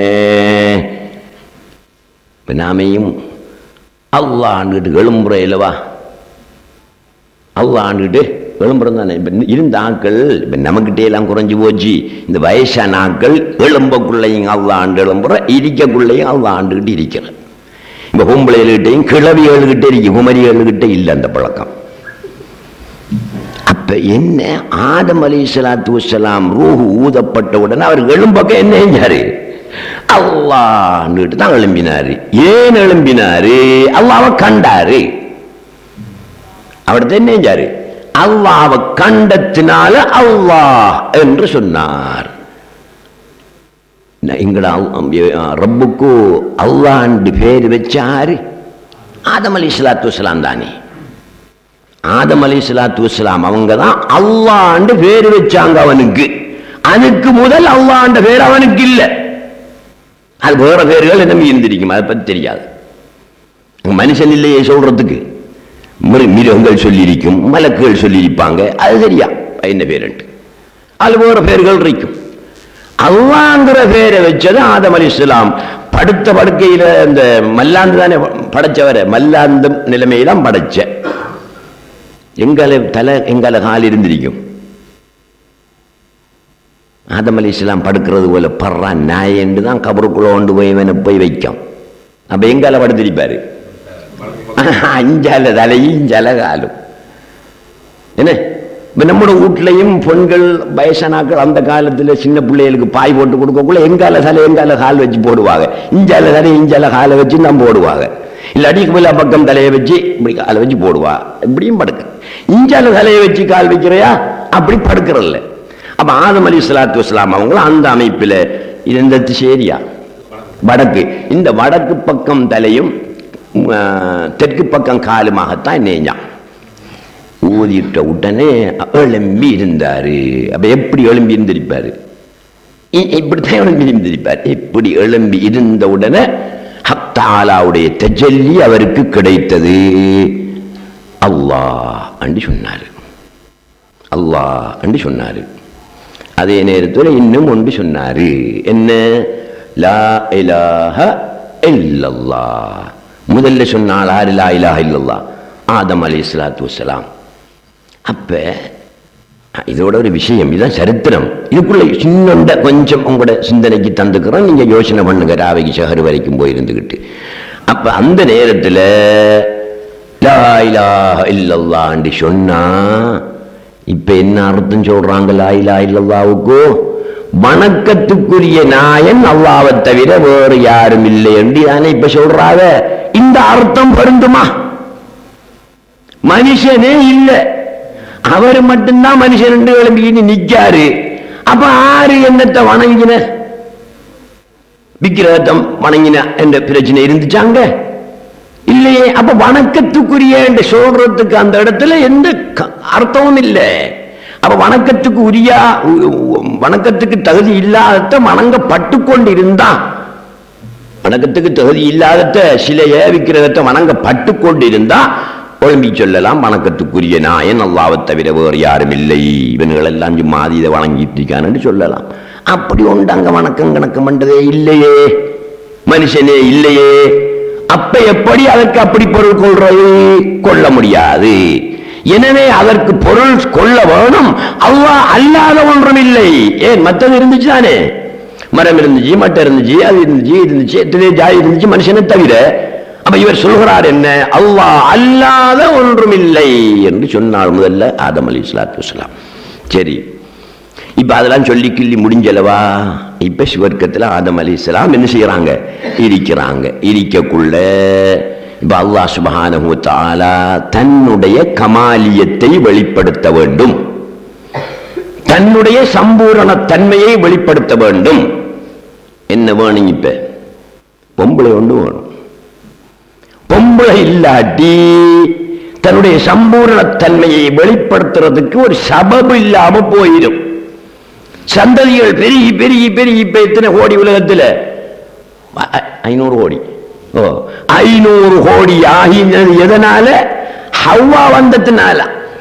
நாமையும் அல்லாண்டுட்டு எழும்புற இல்லவா, அல்லாண்டுட்டு எழும்புறம் தானே. இப்ப இருந்த ஆட்கள் இப்ப நமக்கிட்டே எல்லாம் குறைஞ்சு போச்சு. இந்த வயசான ஆட்கள் எழும்பக்குள்ளையும் அல்லாண்டு எழும்புற, இருக்கக்குள்ளையும் அல்லாண்டுகிட்டு இருக்கிற. இப்ப பொம்பளைகிட்டையும் கிழவிகள்கிட்ட இருக்கு, குமரிகள்கிட்ட இல்லை அந்த பழக்கம். அப்ப என்ன, ஆதம் அலைஹிஸ்ஸலாத்து வஸ்ஸலாம் ரூஹ் ஊதப்பட்ட உடனே அவர் எழும்பக்க என்ன செஞ்சாரு? அல்லாஹ்னுட்டு தான் எழும்பினாரு. ஏன் எழும்பினாரு? அல்லாஹ்வை கண்டாரு. அவர்தான் என்ன செஞ்சாரு? அல்லாஹ்வை கண்டத்தினால அல்லாஹ் என்று சொன்னார். எங்கட ரப்புக்கு அல்லாஹ்னு பேர் வச்சாரு ஆதம் அலைஹிஸ்ஸலாத்து வஸ்ஸலாம் தானே. ஆதம் அலைஹிஸ்ஸலாத்து வஸ்ஸலாம் அவங்க தான் அல்லாஹ்னு பேர் வச்சாங்க அவனுக்கு. அதுக்கு முதல் அல்லாஹ்ன்ற பேர் அவனுக்கு இல்லை. அது வேற பேர்கள் என்ன இருந்திருக்கும், அதை பத்தி தெரியாது. மனுஷன் இல்லையே சொல்றதுக்கு. மிருகங்கள் சொல்லியிருக்கும், மலக்குகள் சொல்லியிருப்பாங்க, அது சரியா என்ன பேரு. அது வேற பேர்கள் இருக்கும். அல்லாங்கிற பேரை வச்சது ஆதம் அலைஹிஸ்ஸலாம். படுத்த படுக்கையில இந்த மல்லாந்து தானே படைச்சவர, மல்லாந்து நிலைமையெல்லாம் படைச்ச. எங்கால தலை எங்கால கால் இருந்திருக்கும். ஆதம் அலைஹிஸ்ஸலாம் படுக்கிறது போல பர்றா நாய் என்று தான் கபருக்குள்ள கொண்டு போய் வைக்கும். அப்ப எங்கால படுத்திருப்பாரு? அஞ்சால தலையும் இஞ்சால காலும். என்ன நம்மளோட வீட்லையும் பெண்கள் வயசானாக்கள் அந்த காலத்துல சின்ன பிள்ளைகளுக்கு பாய் போட்டு கொடுக்கக்குள்ள எங்கால தலை எங்கால கால் வச்சு போடுவாங்க. இஞ்சால தலை இஞ்சால காலை வச்சு தான் போடுவாங்க. இல்ல அடிக்கு மேல பக்கம் தலையை வச்சு இப்படி காலை வச்சு போடுவா. இப்படியும் படுக்க. இஞ்சால தலையை வச்சு கால் வைக்கிறையா? அப்படி படுக்கிறல்ல. அப்ப ஆதம் அலைஹிஸ்ஸலாத்து வஸ்ஸலாம் அவங்க அந்த அமைப்பில் இந்த சேரியா வடக்கு, இந்த வடக்கு பக்கம் தலையும் தெற்கு பக்கம் காலுமாகத்தான் நேஞ்சான். ஊதிட்ட உடனே எழும்பி இருந்தாரு. அப்ப எப்படி எழும்பி இருந்திருப்பாரு? இப்படித்தான் எழும்பி இருந்திருப்பார். இப்படி எழும்பி இருந்த உடனே ஹக் தஆலாவுடைய தஜல்லி அவருக்கு கிடைத்தது. அல்லாஹ் என்று சொன்னாரு. அல்லாஹ் என்று சொன்னாரு. அதே நேரத்தில் இன்னும் ஒன்று சொன்னாரு. என்ன? லா இலாஹ இல்லல்லாஹ். முதல்ல சொன்னால் ஆறு லா இலாஹ இல்லல்லாஹ் ஆதம் அலைஹிஸ்ஸலாத்து வஸ்ஸலாம். அப்ப இதோட ஒரு விஷயம், இதுதான் சரித்திரம். இதுக்குள்ள சின்ன கொஞ்சம் உங்களோட சிந்தனைக்கு தந்துக்கிறோம். நீங்க யோசனை பண்ணுங்க ராவைக்கு ஷஹர் வரைக்கும் போயிருந்துகிட்டு. அப்ப அந்த நேரத்தில் லா இலாஹ இல்லல்லாஹ் சொன்னா இப்ப என்ன அர்த்தம் சொல்றாங்க? லா இலாஹ இல்லல்லாஹ்வுக்கு வணக்கத்துக்குரிய நாயன் அல்லாஹ்வை தவிர வேறு யாரும் இல்லை என்று தானே இப்ப சொல்றாங்க. இந்த அர்த்தம் பொருந்துமா? மனுஷனே இல்லை, அவர் மட்டும்தான் மனுஷன் கிளம்பி நிக்காரு. அப்ப ஆறு என்னத்தை வணங்கின, விக்கிரகத்தம் வணங்கின என்ற பிரச்சனை இருந்துச்சாங்க இல்லையே. அப்ப வணக்கத்துக்குரிய என்று சொல்றதுக்கு அந்த இடத்துல எந்த அர்த்தமும் இல்லை. அப்ப வணக்கத்துக்கு உரிய வணக்கத்துக்கு தகுதி இல்லாத வணங்கப்பட்டு கொண்டிருந்தா, வணக்கத்துக்கு தகுதி இல்லாத சிலைய விக்கிரகத்தை வணங்கப்பட்டு கொண்டிருந்தா ஒழும்பி சொல்லலாம் வணக்கத்துக்குரிய நாயன் அல்லாஹ்வை தவிர வேறு யாரும் இல்லை, இவன்கள் எல்லாம் சும்மாதி இதை வணங்கிட்டு இருக்கான்னு சொல்லலாம். அப்படி ஒன்று அங்க வணக்கம் கணக்கம் பண்றதே இல்லையே, மனுஷனே இல்லையே. அப்ப எப்படி அதற்கு அப்படி பொருள் கொள்றது? கொள்ள முடியாது. எனவே அதற்கு பொருள் கொள்ள வேணும் அல்லாஹ் அல்லாத ஒன்றும் இல்லை. ஏன் மற்றது இருந்துச்சு தானே, மரம் இருந்துச்சு, மட்டை இருந்துச்சு, அது இருந்துச்சு, இருந்துச்சு, எத்தனை ஜாதி இருந்துச்சு மனுஷனை தவிர. அப்ப இவர் சொல்கிறார் என்ன, அல்லாஹ் அல்லாத ஒன்றும் இல்லை என்று சொன்னார் முதல்ல ஆதம் அலைஹிஸ்ஸலாத்து வஸ்ஸலாம். சரி, இப்ப அதெல்லாம் சொல்லி கிள்ளி முடிஞ்சலவா? இப்ப சுவர்க்கத்துல ஆதம் அலைஹிஸ்ஸலாம் என்ன செய்யறாங்க, இருக்கிறாங்க. இருக்கக்குள்ள இப்ப அல்லாஹ் சுப்ஹானஹு வ தஆலா தன்னுடைய கமாலியத்தை வெளிப்படுத்த வேண்டும், தன்னுடைய சம்பூரண தன்மையை வெளிப்படுத்த வேண்டும். என்ன வேணும்? இப்ப பொம்பளை ஒன்று வேணும். பொம்பளை இல்லாட்டி தன்னுடைய சம்பூரண தன்மையை வெளிப்படுத்துறதுக்கு ஒரு சபபு இல்லாம போயிடும். சந்ததிகள் பெருகி பெருகி பெருகி இப்ப எத்தனை கோடி உலகத்தில்? 500 கோடி. 500 கோடி ஆகினது எதனால? ஹவ்வா வந்ததுனால,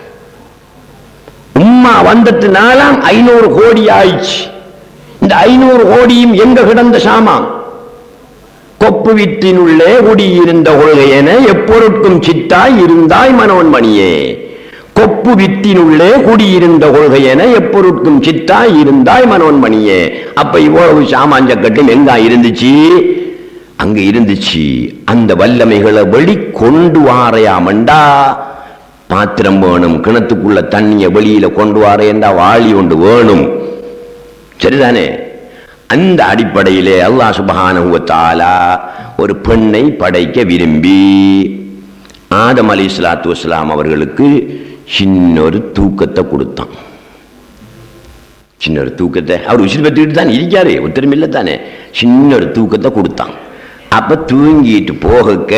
உம்மா வந்ததுனால 500 கோடி ஆயிடுச்சு. இந்த 500 கோடியும் எங்க கிடந்த சாமான்? கொப்பு வீட்டினுள்ளே குடியிருந்த கொள்கையென எப்பொருட்கும் சித்தாய் இருந்தாய் மனோன்மணியே. கொப்பு வித்தினுள்ளே குடியிருந்த கொள்கையென எப்பொருட்கும் சித்தாய் இருந்தாய் மனோன்மணியே. அப்ப இவ்வளவு சாமாஞ்சக்கட்டும் எங்க இருந்துச்சு? அங்க இருந்துச்சு. அந்த வல்லமைகளை வெளி கொண்டு வாரையாமண்டா பாத்திரம் வேணும், கிணத்துக்குள்ள தண்ணிய வெளியில கொண்டு வாரையண்டா வாளி ஒன்று வேணும். சரிதானே? அந்த அடிப்படையிலே அல்லாஹ் சுப்ஹானஹு வ தஆலா ஒரு பெண்ணை படைக்க விரும்பி ஆதம் அலைஹிஸ்ஸலாத்து வஸ்ஸலாம் அவர்களுக்கு சின்னொரு தூக்கத்தை கொடுத்தான். சின்ன ஒரு தூக்கத்தை அவர் உசிர் பெற்றுக்கிட்டு தான் இருக்காரு, ஒருத்தரும் இல்லை தானே. சின்ன ஒரு தூக்கத்தை கொடுத்தான். அப்ப தூங்கிட்டு போக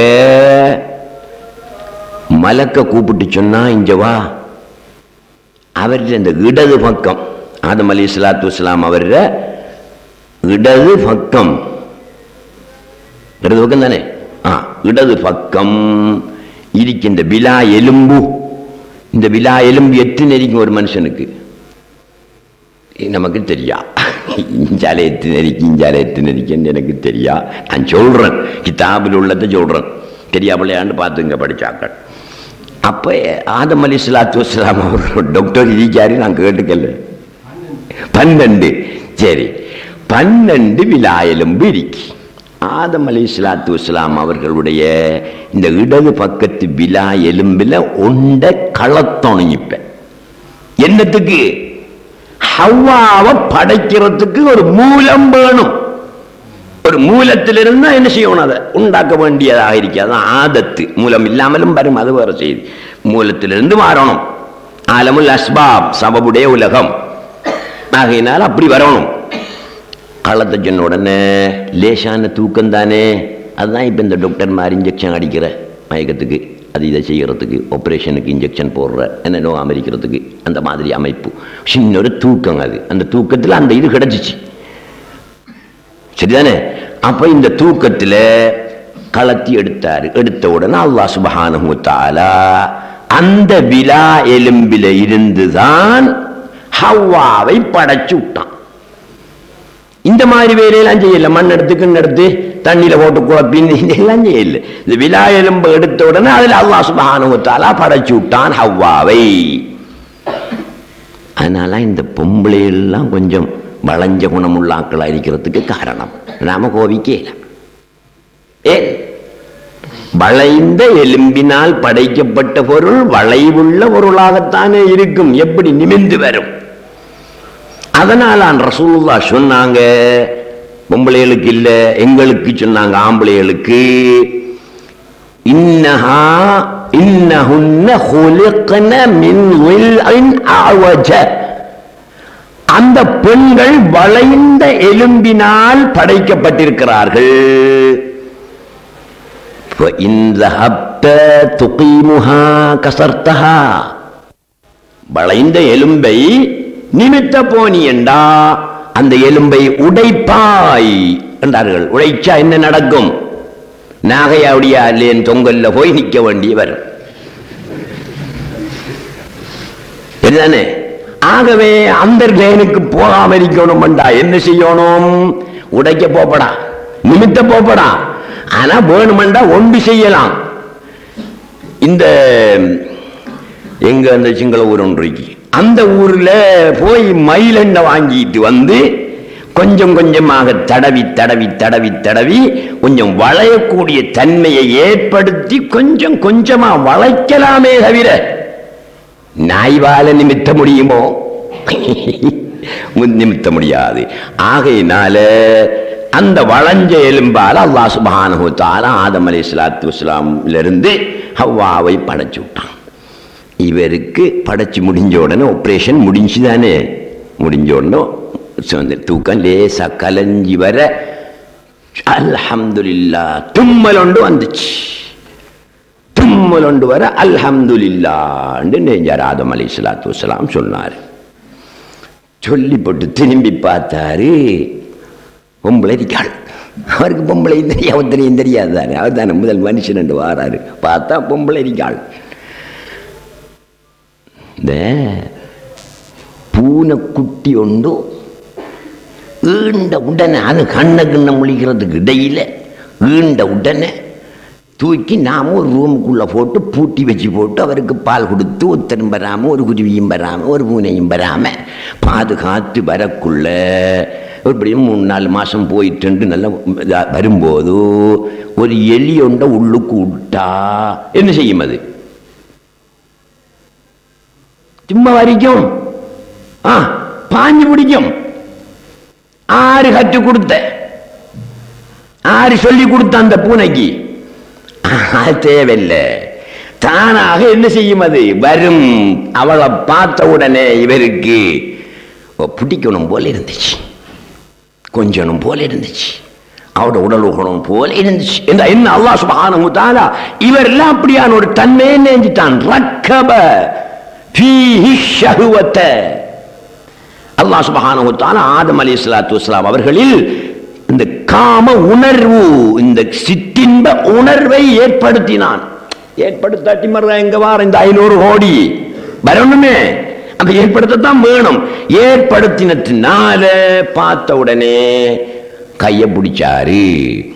மலக்க கூப்பிட்டு சொன்னா, இங்க வா. அவர்கிட்ட இந்த இடது பக்கம், ஆதம் அலைஹிஸ்ஸலாத்து வஸ்ஸலாம் அவர்கிட்ட இடது பக்கம், இடது பக்கம் தானே, இடது பக்கம் இருக்கின்ற விலா எலும்பு. இந்த விலா எலும்பு எத்தனை இருக்கும் ஒரு மனுஷனுக்கு? நமக்கு தெரியா. இஞ்சாலை எத்தனை இருக்கு, இஞ்சாலை எத்தனை இருக்குன்னு எனக்கு தெரியா. நான் சொல்றேன், கிதாபில் உள்ளதை சொல்றேன். தெரியாமலையான்னு பார்த்துங்க படிச்சாக்கள். அப்ப ஆதம் அலைஹிஸ்ஸலாத்து வஸ்ஸலாம் அவர்கள் டாக்டர் இருக்காரு, நான் கேட்டுக்கல. 12. சரி, 12 விலா எலும்பு இருக்கு. ஆதம் அலைஹிஸ்ஸலாத்து வஸ்ஸலாம் அவர்களுடைய இந்த இடது பக்கத்து விலா எலும்பில் ஒண்ட களத்தோணும். இப்ப என்னத்துக்கு? ஹவ்வாவை படைக்கிறதுக்கு ஒரு மூலம் வேணும். ஒரு மூலத்திலிருந்து என்ன செய்யணும்? அதை உண்டாக்க வேண்டியதாக இருக்காதான் ஆதத்து. மூலம் இல்லாமலும் வரும், அது வேற செய்தி. மூலத்திலிருந்து வரணும். ஆலமுல் அஸ்பாப், சபபுடைய உலகம் ஆகையினால் அப்படி வரணும். களத்தை சொன்ன உடனே லேசான தூக்கம் தானே. அதுதான் இப்போ இந்த டாக்டர் மாதிரி இன்ஜெக்ஷன் அடிக்கிற மயக்கத்துக்கு, அது இதை செய்கிறதுக்கு, ஆப்ரேஷனுக்கு இன்ஜெக்ஷன் போடுற, என்ன நோய் அமெரிக்கிறதுக்கு, அந்த மாதிரி அமைப்பு. சின்ன ஒரு தூக்கம் அது. அந்த தூக்கத்தில் அந்த இது கிடைச்சிச்சு. சரிதானே? அப்ப இந்த தூக்கத்தில் களத்தி எடுத்தாரு. எடுத்த உடனே அல்லாஹ் சுப்ஹானஹு வ தஆலா அந்த விலா எலும்பில இருந்துதான் ஹவ்வாவை படைச்சு விட்டான். இந்த மாதிரி வேலையெல்லாம் செய்யல. மண் எடுத்து தண்ணியில போட்டு குழப்பின்னு இதெல்லாம் செய்யல. இந்த விலா எலும்பு எடுத்த உடனே அதுல அல்லாஹ் சுப்ஹானஹு வ தஆலா படைச்சு விட்டான் ஹவ்வாவை. அதனால இந்த பொம்பளை எல்லாம் கொஞ்சம் வளைஞ்ச குணமுள்ள ஆக்களா இருக்கிறதுக்கு காரணம் நாம கோபிக்கல. ஏன்? வளைந்த எலும்பினால் படைக்கப்பட்ட பொருள் வளைவுள்ள பொருளாகத்தானே இருக்கும். எப்படி நிமிர்ந்து வரும்? அதனால ரசூலுல்லாஹ் சொன்னாங்க, பொம்பளைகளுக்கு இல்ல எங்களுக்கு சொன்னாங்க, ஆம்பளைகளுக்கு இன்னஹுன்ன ஹுலிக்ன மின் ظில்இன் அஅவஜ, அந்த பெண்கள் வளைந்த எலும்பினால் படைக்கப்பட்டிருக்கிறார்கள். வளைந்த எலும்பை நிமித்த போனியண்டா அந்த எலும்பை உடைப்பாய் என்றார்கள். உடைச்சா என்ன நடக்கும்? நாகையாவுடைய லேன் தொங்கல்ல போய் நிற்க வேண்டியவர் என்னதானே. ஆகவே அந்த லேனுக்கு போகாம இருக்கணும். என்ன செய்யணும்? உடைக்க போப்படா, நிமித்த போப்படா. ஆனா வேணுமெண்டா ஒன்று செய்யலாம். இந்த எங்க அந்த சிங்கள ஊர் ஒன்று, அந்த ஊர்ல போய் மயிலெண்ண வாங்கிட்டு வந்து கொஞ்சம் கொஞ்சமாக தடவி தடவி தடவி தடவி கொஞ்சம் வளையக்கூடிய தன்மையை ஏற்படுத்தி கொஞ்சம் கொஞ்சமா வளைக்கலாமே தவிர நாய்வால நிமித்த முடியுமோ? நிமித்த முடியாது. ஆகையினால அந்த வளைஞ்ச எலும்பால் அல்லாஹ் சுப்ஹானஹு வ தஆலா ஆதம் அலைஹிஸ்ஸலாத்து வஸ்ஸலாம்ல இருந்து ஹவ்வாவை படைச்சு விட்டான். இவருக்கு படைச்சு முடிஞ்ச உடனே ஆபரேஷன் முடிஞ்சுதானே. முடிஞ்ச உடனே தூக்கம் லேசா கலஞ்சி வர அல்ஹம்துலில்லாஹ் தும்மல் ஒன்று வந்துச்சு. தும்மல் ஒன்று வர அல்ஹம்துலில்லாஹ் நெஞ்சார் ஆதம் அலைஹிஸ்ஸலாத்து வஸ்ஸலாம் சொன்னார். சொல்லி போட்டு திரும்பி பார்த்தாரு, பொம்பளை இருக்காள். அவருக்கு பொம்பளை அவத்தனையும் தெரியாது தானே. அவர் தானே முதல் மனுஷன் என்று வாராரு. பார்த்தா பொம்பளை இருக்காள். இந்த பூனை குட்டி ஒன்று ஈண்ட உடனே, அது கண்ண கிண்ண முழிக்கிறதுக்கு இடையில ஈண்ட உடனே தூக்கி நாம ஒரு ரூமுக்குள்ள போட்டு பூட்டி வச்சு போட்டு அவருக்கு பால் கொடுத்து ஒத்தரும் வராம, ஒரு குருவியும் வராம, ஒரு பூனையும் வராம பாதுகாத்து வரக்குள்ள எப்படியும் 3-4 மாசம் போயிட்டு நல்லா வரும்போது ஒரு எலி ஒண்ட உள்ளுக்கு விட்டா என்ன செய்யும்? அது சும்மா வரைக்கும் பாஞ்சு பிடிக்கும். ஆறு கற்றுக் கொடுத்த, ஆறு சொல்லி கொடுத்த அந்த பூனைக்கு தேவையில்லை, தானாக என்ன செய்யும்? அது வரும். அவளை பார்த்த உடனே இவருக்கு பிடிக்கணும் போல இருந்துச்சு, கொஞ்சணும் போல இருந்துச்சு, அவட உடல் உகணும் போல இருந்துச்சு. என்ன அல்லாஹ் சுப்ஹானஹு வ தஆலா இவரெல்லாம் அப்படியான ஒரு தன்மையை நெஞ்சிட்டான். ரக்கப ஃபீஹி ஷஹ்வத. அல்லாஹ் சுப்ஹானஹு வ தஆலா ஆதம் அலைஹிஸ்ஸலாத்து வஸ்ஸலாம் அவர்களில் இந்த காம உணர்வு, இந்த சிற்றின்ப உணர்வை ஏற்படுத்தினான். ஏற்படுத்தாட்டி மறு எங்க வார இந்த 500 கோடி வரணுமே, அந்த ஏற்படுத்தத்தான் வேணும். ஏற்படுத்தினதுனால பார்த்த உடனே கைய பிடிச்சாரு,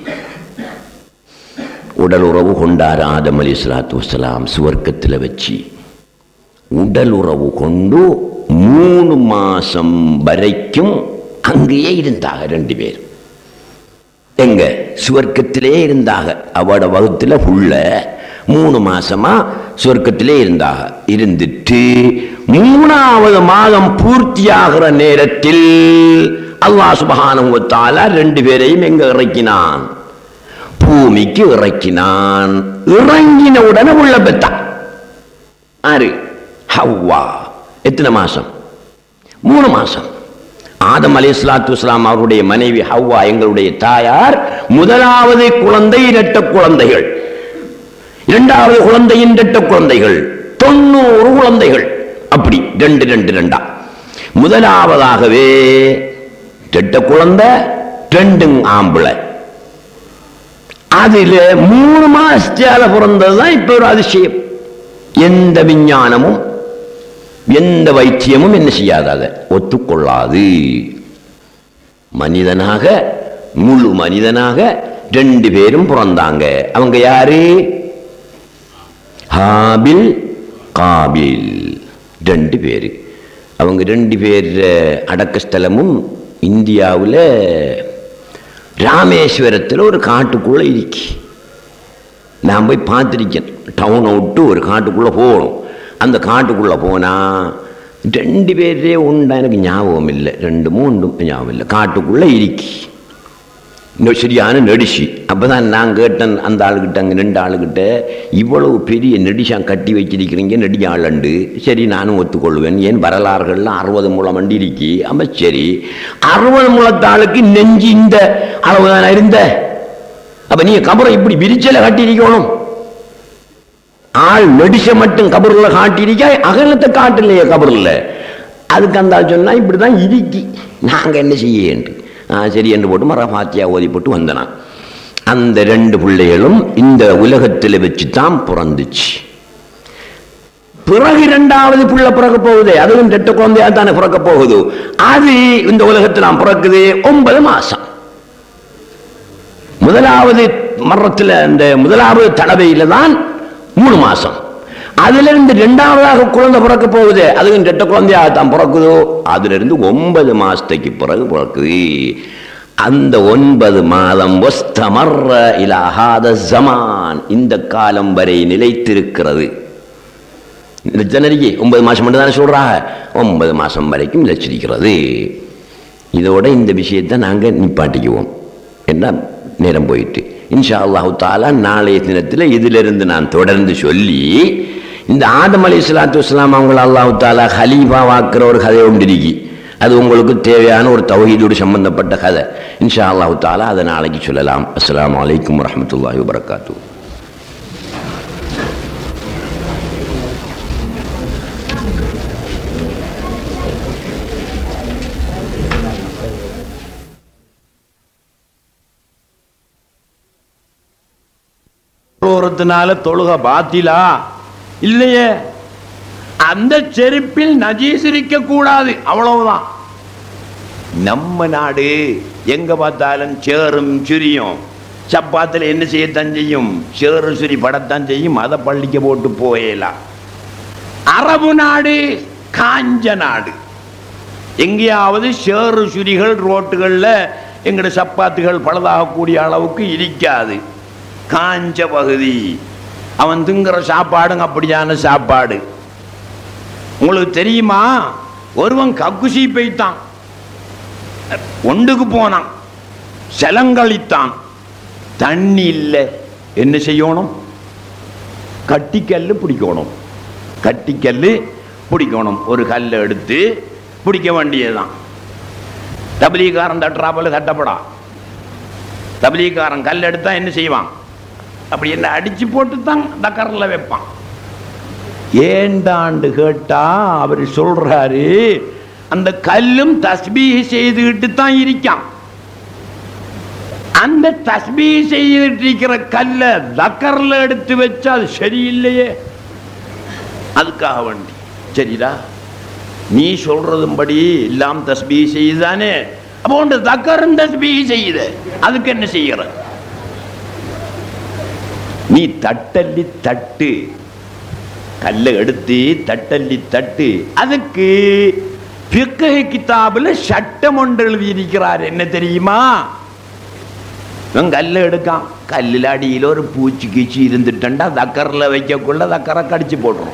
உடல் உறவு கொண்டார். ஆதம் அலைஹிஸ்ஸலாத்து வஸ்ஸலாம் சுவர்க்கத்தில் வச்சு உடல் உறவு கொண்டு 3 மாசம் வரைக்கும் அங்கேயே இருந்தாங்க 2 பேர். எங்க சுவர்க்கத்திலே இருந்தாங்க. அவட வகுத்துல உள்ள 3 மாசமா சுவர்க்கத்திலே இருந்தாங்க. இருந்துட்டு 3வது மாதம் பூர்த்தியாகிற நேரத்தில் அல்லாஹ் சுப்ஹானஹு வ தஆலா 2 பேரையும் எங்க இறக்கினான்? பூமிக்கு இறக்கினான். இறங்கின உடனே உள்ள பெத்தான். ஆறு ஹவ்வா. எத்தனை மாசம்? 3 மாசம். ஆதம் அலைஹிஸ்ஸலாத்து வஸ்ஸலாம் அவருடைய மனைவி ஹவ்வா எங்களுடைய தாயார். முதலாவது குழந்தை இரட்ட குழந்தைகள், 2வது குழந்தையின் இரட்ட குழந்தைகள், 90 குழந்தைகள். அப்படி 2 முதலாவதாகவே இரட்ட குழந்தை, 2 ஆம்பளை. அதுல 3 மாசத்தால பிறந்ததுதான் இப்ப ஒரு அதிசயம். எந்த விஞ்ஞானமும் எந்த வைத்தியமும் என்ன செய்யாத, ஒத்துக்கொள்ளாது. மனிதனாக, முழு மனிதனாக 2 பேரும் பிறந்தாங்க. அவங்க யாரு? ஹாபில் காபில். 2 பேரு. அவங்க 2 பேர் அடக்கஸ்தலமும் இந்தியாவில் ராமேஸ்வரத்தில் ஒரு காட்டுக்குள்ள இருக்கு. நான் போய் பார்த்துருக்கேன். டவுனை விட்டு ஒரு காட்டுக்குள்ள போகணும். அந்த காட்டுக்குள்ள போனா 2 பேரே உண்டா, எனக்கு ஞாபகம் இல்லை, 2 3 ஞாபகம் இல்லை. காட்டுக்குள்ள இருக்கு. சரியான நெடிச்சு. அப்போதான் நான் கேட்டேன் அந்த ஆளுகிட்ட, அங்கே 2 ஆளுகிட்ட, இவ்வளவு பெரிய நெடிஷான் கட்டி வச்சிருக்கிறீங்க, நெடியாளண்டு. சரி, நானும் ஒத்துக்கொள்வேன். ஏன் வரலாறுகள்லாம் 60 முழம் வண்டி இருக்கி. அப்போ சரி, 60 முழத்தாளுக்கு நெஞ்சு இந்த அளவுதான இருந்த. அப்போ நீங்கள் கபரை இப்படி விரிச்சலை காட்டியிருக்கணும். ஆள் நெடிச்ச மட்டும் கபரில் காட்டியிருக்கா, அகலத்தை காட்டலையே கபரில். அதுக்கு அந்த சொன்னா இப்படிதான் இருக்கி, நாங்கள் என்ன செய்ய என்று. சரி என்று போட்டு மரபாத்தியா ஓதி போட்டு வந்தனான். அந்த 2 பிள்ளைகளும் இந்த உலகத்தில் வச்சுதான் பிறந்துச்சு. பிறகு 2வது பிள்ளை பிறக்க போகுது, அதுவும் 2 குழந்தையா தானே பிறக்க போகுது. அது இந்த உலகத்தில் பிறக்குது 9 மாசம். முதலாவது மரத்தில் அந்த முதலாவது தடவையில தான் 3 மாசம். அதிலிருந்து 2வதாக குழந்தை பிறக்க போகுது, அதுவும் 2 குழந்தையாகத்தான் பிறக்குதோ. அதிலிருந்து 9 மாசத்துக்கு பிறகு பிறக்குது. அந்த 9 மாதம் இந்த காலம் வரை நிலைத்திருக்கிறது. ஜனவரிக்கு 9 மாசம் மட்டும் தானே சொல்றாங்க, 9 மாசம் வரைக்கும் நிலைச்சிருக்கிறது. இதோட இந்த விஷயத்தை நாங்கள் நிப்பாட்டிக்குவோம். என்ன நேரம் போயிட்டு, இன்ஷா அல்லாஹு தஆலா நாளைய தினத்தில் இதிலிருந்து நான் தொடர்ந்து சொல்லி, இந்த ஆதம் அலைஹிஸ்ஸலாத்து வஸ்ஸலாம் அவங்களை அல்லாஹு தஆலா ஹலீஃபா வாக்குற ஒரு கதை உண்டிருக்கி. அது உங்களுக்கு தேவையான ஒரு தௌஹீதோடு சம்பந்தப்பட்ட கதை. இன்ஷா அல்லாஹு தஆலா அதை நாளைக்கு சொல்லலாம். அஸ்ஸலாமு அலைக்கும் வரஹ்மத்துல்லாஹி வபரகாத்துஹு. தொழுக பாத்திலா இல்லையே, அந்த செருப்பில் நஜீஸ் இருக்க கூடாது, அவ்வளவுதான். நம்ம நாடு எங்க பார்த்தாலும் சேரும் சுரியும். சப்பாத்தில் என்ன செய்யத்தான் செய்யும், சேரு சுரி படத்தான் செய்யும். அதை பள்ளிக்க போட்டு போயலாம். அரபு நாடு காஞ்ச நாடு. எங்கேயாவது சேரு சுரிகள் ரோட்டுகளில் எங்கட சப்பாத்துகள் பழுதாகக்கூடிய அளவுக்கு இருக்காது. காஞ்ச பகுதி. அவன் திங்குற சாப்பாடுங்க அப்படியான சாப்பாடு. உங்களுக்கு தெரியுமா, ஒருவன் கக்குசி போய்த்தான், ஒண்டுக்கு போனான், செலங்கழித்தான், தண்ணி இல்லை. என்ன செய்யணும், கட்டிக்கல்லு பிடிக்கணும். கட்டிக்கல்லு பிடிக்கணும். ஒரு கல்லை எடுத்து பிடிக்க வேண்டியதுதான். தபிலீகாரன் தட்டுறாப்பல தட்டப்படா. தபிலீகாரன் கல் எடுத்தா என்ன செய்வான், அப்படி என்ன அடிச்சு போட்டு தான் தக்கரில் வைப்பான். ஏண்டாண்டு கேட்டா அவர் சொல்றாரு, அந்த கல்லும் தஸ்பீஹ் செய்துகிட்டு தான் இருக்கான். அந்த தஸ்பீஹ் செய்துட்டு இருக்கிற கல்ல தக்கரில் எடுத்து வச்சா அது சரியில்லையே. அதுக்காக வேண்டி சரிடா, நீ சொல்றதும்படி எல்லாம் தஸ்பீஹ் செய்யுதானே, அப்போ ஒன்று தக்கரும் தஸ்பீஹ் செய்யுது, அதுக்கு என்ன செய்யற? நீ தட்டல்லி தட்டு, கல்லை எடுத்து தட்டல்லி தட்டு. அதுக்கு ஃபிக்ஹ் கிதாபுல சட்டம் ஒன்று எழுதியிருக்கிறார். என்ன தெரியுமா, கல்லை எடுக்கான், கல்லில் அடியில் ஒரு பூச்சி கீச்சி இருந்துட்டா தக்கரில் வைக்கக்குள்ள தக்கரை கடிச்சு போடுறோம்.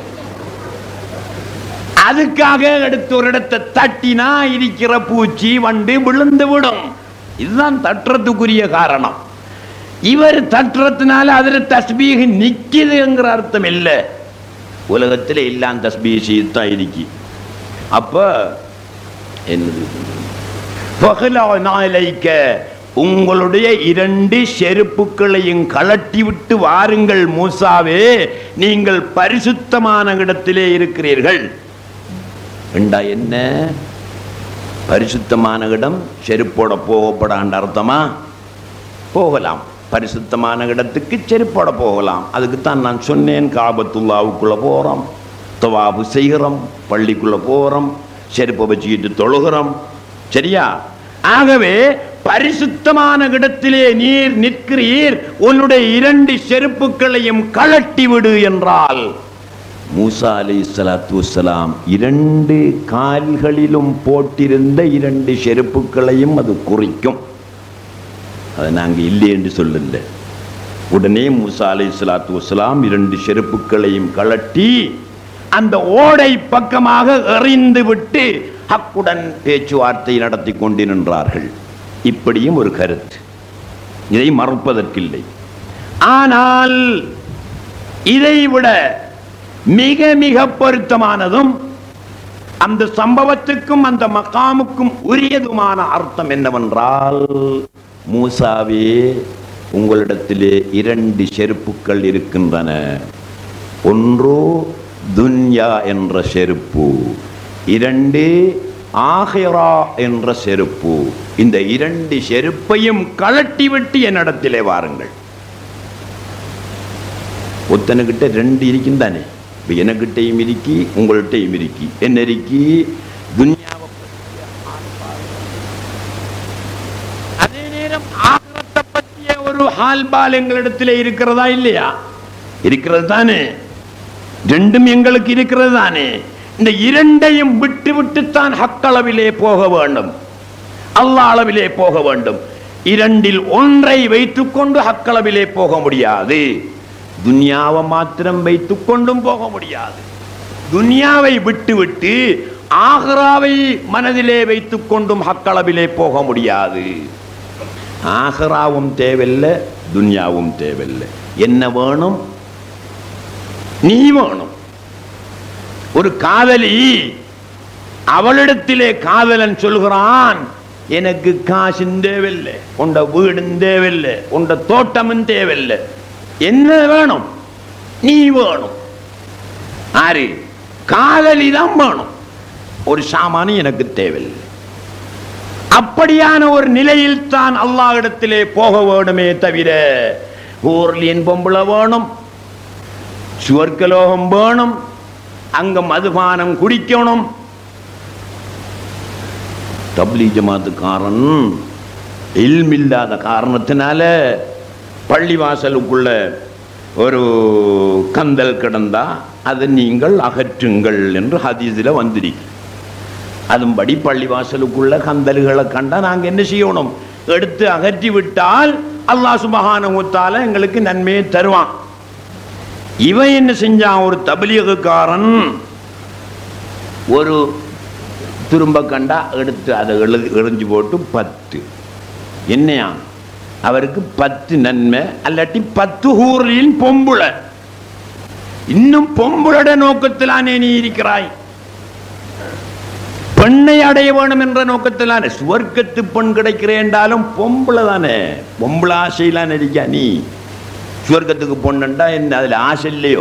அதுக்காக எடுத்து ஒரு இடத்தை தட்டினா இருக்கிற பூச்சி வண்டு விழுந்து விடும். இதுதான் தட்டுறதுக்குரிய காரணம். இவர் தட்டுறதுனால அதில் தஸ்பீஹ் நிக்குதுங்கிற அர்த்தம் இல்லை. உலகத்தில் எல்லாம் தஸ்பீஹ் செய்யத்தான் இருக்கு. அப்ப என்னது, உங்களுடைய 2 செருப்புகளையும் கலட்டி விட்டு வாருங்கள் மூசாவே, நீங்கள் பரிசுத்தமான இடத்திலே இருக்கிறீர்கள். என்ன பரிசுத்தமான இடம்? செருப்போட போகப்படாண்ட அர்த்தமா? போகலாம், பரிசுத்தமான இடத்துக்கு செருப்போட போகலாம். அதுக்குத்தான் நான் சொன்னேன், காபத்துல்லாவுக்குள்ள போறோம், தவாபு செய்கிறோம், பள்ளிக்குள்ள போறோம், செருப்பை வச்சுக்கிட்டு தொழுகிறோம். சரியா? ஆகவே பரிசுத்தமான இடத்திலே நீர் நிற்கிறீர், உன்னுடைய 2 செருப்புகளையும் கழட்டி விடு என்றால், மூசா அலைஹிஸ்ஸலாத்து வஸ்ஸலாம் 2 கால்களிலும் போட்டிருந்த 2 செருப்புகளையும் அது குறிக்கும். அதை நாங்கள் இல்லை என்று சொல்லல. உடனே மூசா அலைஹிஸ்ஸலாத்து வஸ்ஸலாம் 2 செருப்புகளையும் கழட்டி அந்த ஓடை பக்கமாக எறிந்து விட்டு ஹக்குடன் பேச்சுவார்த்தை நடத்தி கொண்டு நின்றார்கள். இப்படியும் ஒரு கருத்து. இதை மறுப்பதற்கில்லை. ஆனால் இதைவிட மிக மிக பொருத்தமானதும் அந்த சம்பவத்துக்கும் அந்த மகாமுக்கும் உரியதுமான அர்த்தம் என்னவென்றால், மூசாவே, உங்களிடத்திலே 2 செருப்புக்கள் இருக்கின்றன. ஒன்று துன்யா என்ற செருப்பு, 2 ஆகிரா என்ற செருப்பு. இந்த 2 செருப்பையும் கழட்டிவிட்டு என்னிடத்திலே வாருங்கள். ஒத்தனுக்கிட்ட 2 இருக்கும் தானே, இப்போ எனக்கிட்டையும் இருக்கி உங்கள்கிட்டையும் இருக்கி. என்ன இருக்கி? துன்யாவை பற்றிய, அதே நேரம் ஆகிரத்தை பற்றிய ஒரு ஹால்பால் எங்களிடத்தில் இருக்கிறதா இல்லையா? இருக்கிறது தானே. 2ம் எங்களுக்கு இருக்கிறது தானே. இந்த 2ஐயும் விட்டு விட்டுத்தான் ஹக்களவிலே போக வேண்டும், அல்லாஹ் அளவிலே போக வேண்டும். 2இல் ஒன்றை வைத்துக்கொண்டு ஹக்களவிலே போக முடியாது. துன்யாவை மாத்திரம் வைத்துக் கொண்டும் போக முடியாது. துன்யாவை விட்டு விட்டு ஆகிராவை மனதிலே வைத்துக் கொண்டும் ஹக்களவிலே போக முடியாது. ஆகிராவும் தேவையில்லை, துன்யாவும் தேவையில்லை. என்ன வேணும்? நீ வேணும். ஒரு காதலி அவளிடத்திலே காதலன் சொல்கிறான், எனக்கு காசும் தேவையில்லை, உண்ட வீடும் தேவையில்லை, உண்ட தோட்டமும் தேவையில்லை. என்ன வேணும்? நீ வேணும். ஆறு காதலி தான் வேணும். ஒரு சாமானு எனக்கு தேவையில்லை. அப்படியான ஒரு நிலையில் தான் அல்லாஹ்விடத்திலே போக வேண்டுமே தவிர, ஊர்லியன் பொம்பளை வேணும், சுவர்க்கலோகம் வேணும், அங்க மதுபானம் குடிக்கணும். தப்லீக் ஜமாத்துக்காரன் இல்மில்லாத காரணத்தினால பள்ளிவாசலுக்குள்ள ஒரு கந்தல் கிடந்தா அதை நீங்கள் அகற்றுங்கள் என்று ஹதீஸில் வந்திருக்கு. அதுபடி பள்ளிவாசலுக்குள்ள கந்தல்களை கண்டா நாங்கள் என்ன செய்யணும்? எடுத்து அகற்றி விட்டால் அல்லாஹ் சுப்ஹானஹு வ தஆலா எங்களுக்கு நன்மையை தருவான். இவன் என்ன செஞ்சான்? ஒரு தப்லீகுக்காரன் ஒரு திரும்ப கண்டா எடுத்து அதை எறிஞ்சு போட்டு 10. என்னையா அவருக்கு 10 நன்மை, அல்லாட்டி 10 ஹூர்லின் பொம்புளை. இன்னும் பொம்புளோட நோக்கத்திலானே நீ இருக்கிறாய்? பெண்ணை அடைய வேணும் என்ற நோக்கத்திலான சுவர்க்கத்து பெண் கிடைக்கிறேன்டாலும் பொம்பளை தானே. பொம்பளை ஆசையிலான இருக்கா நீ? சுவர்க்கத்துக்கு பொண்ணுண்டா என்ன அதுல ஆசை இல்லையோ?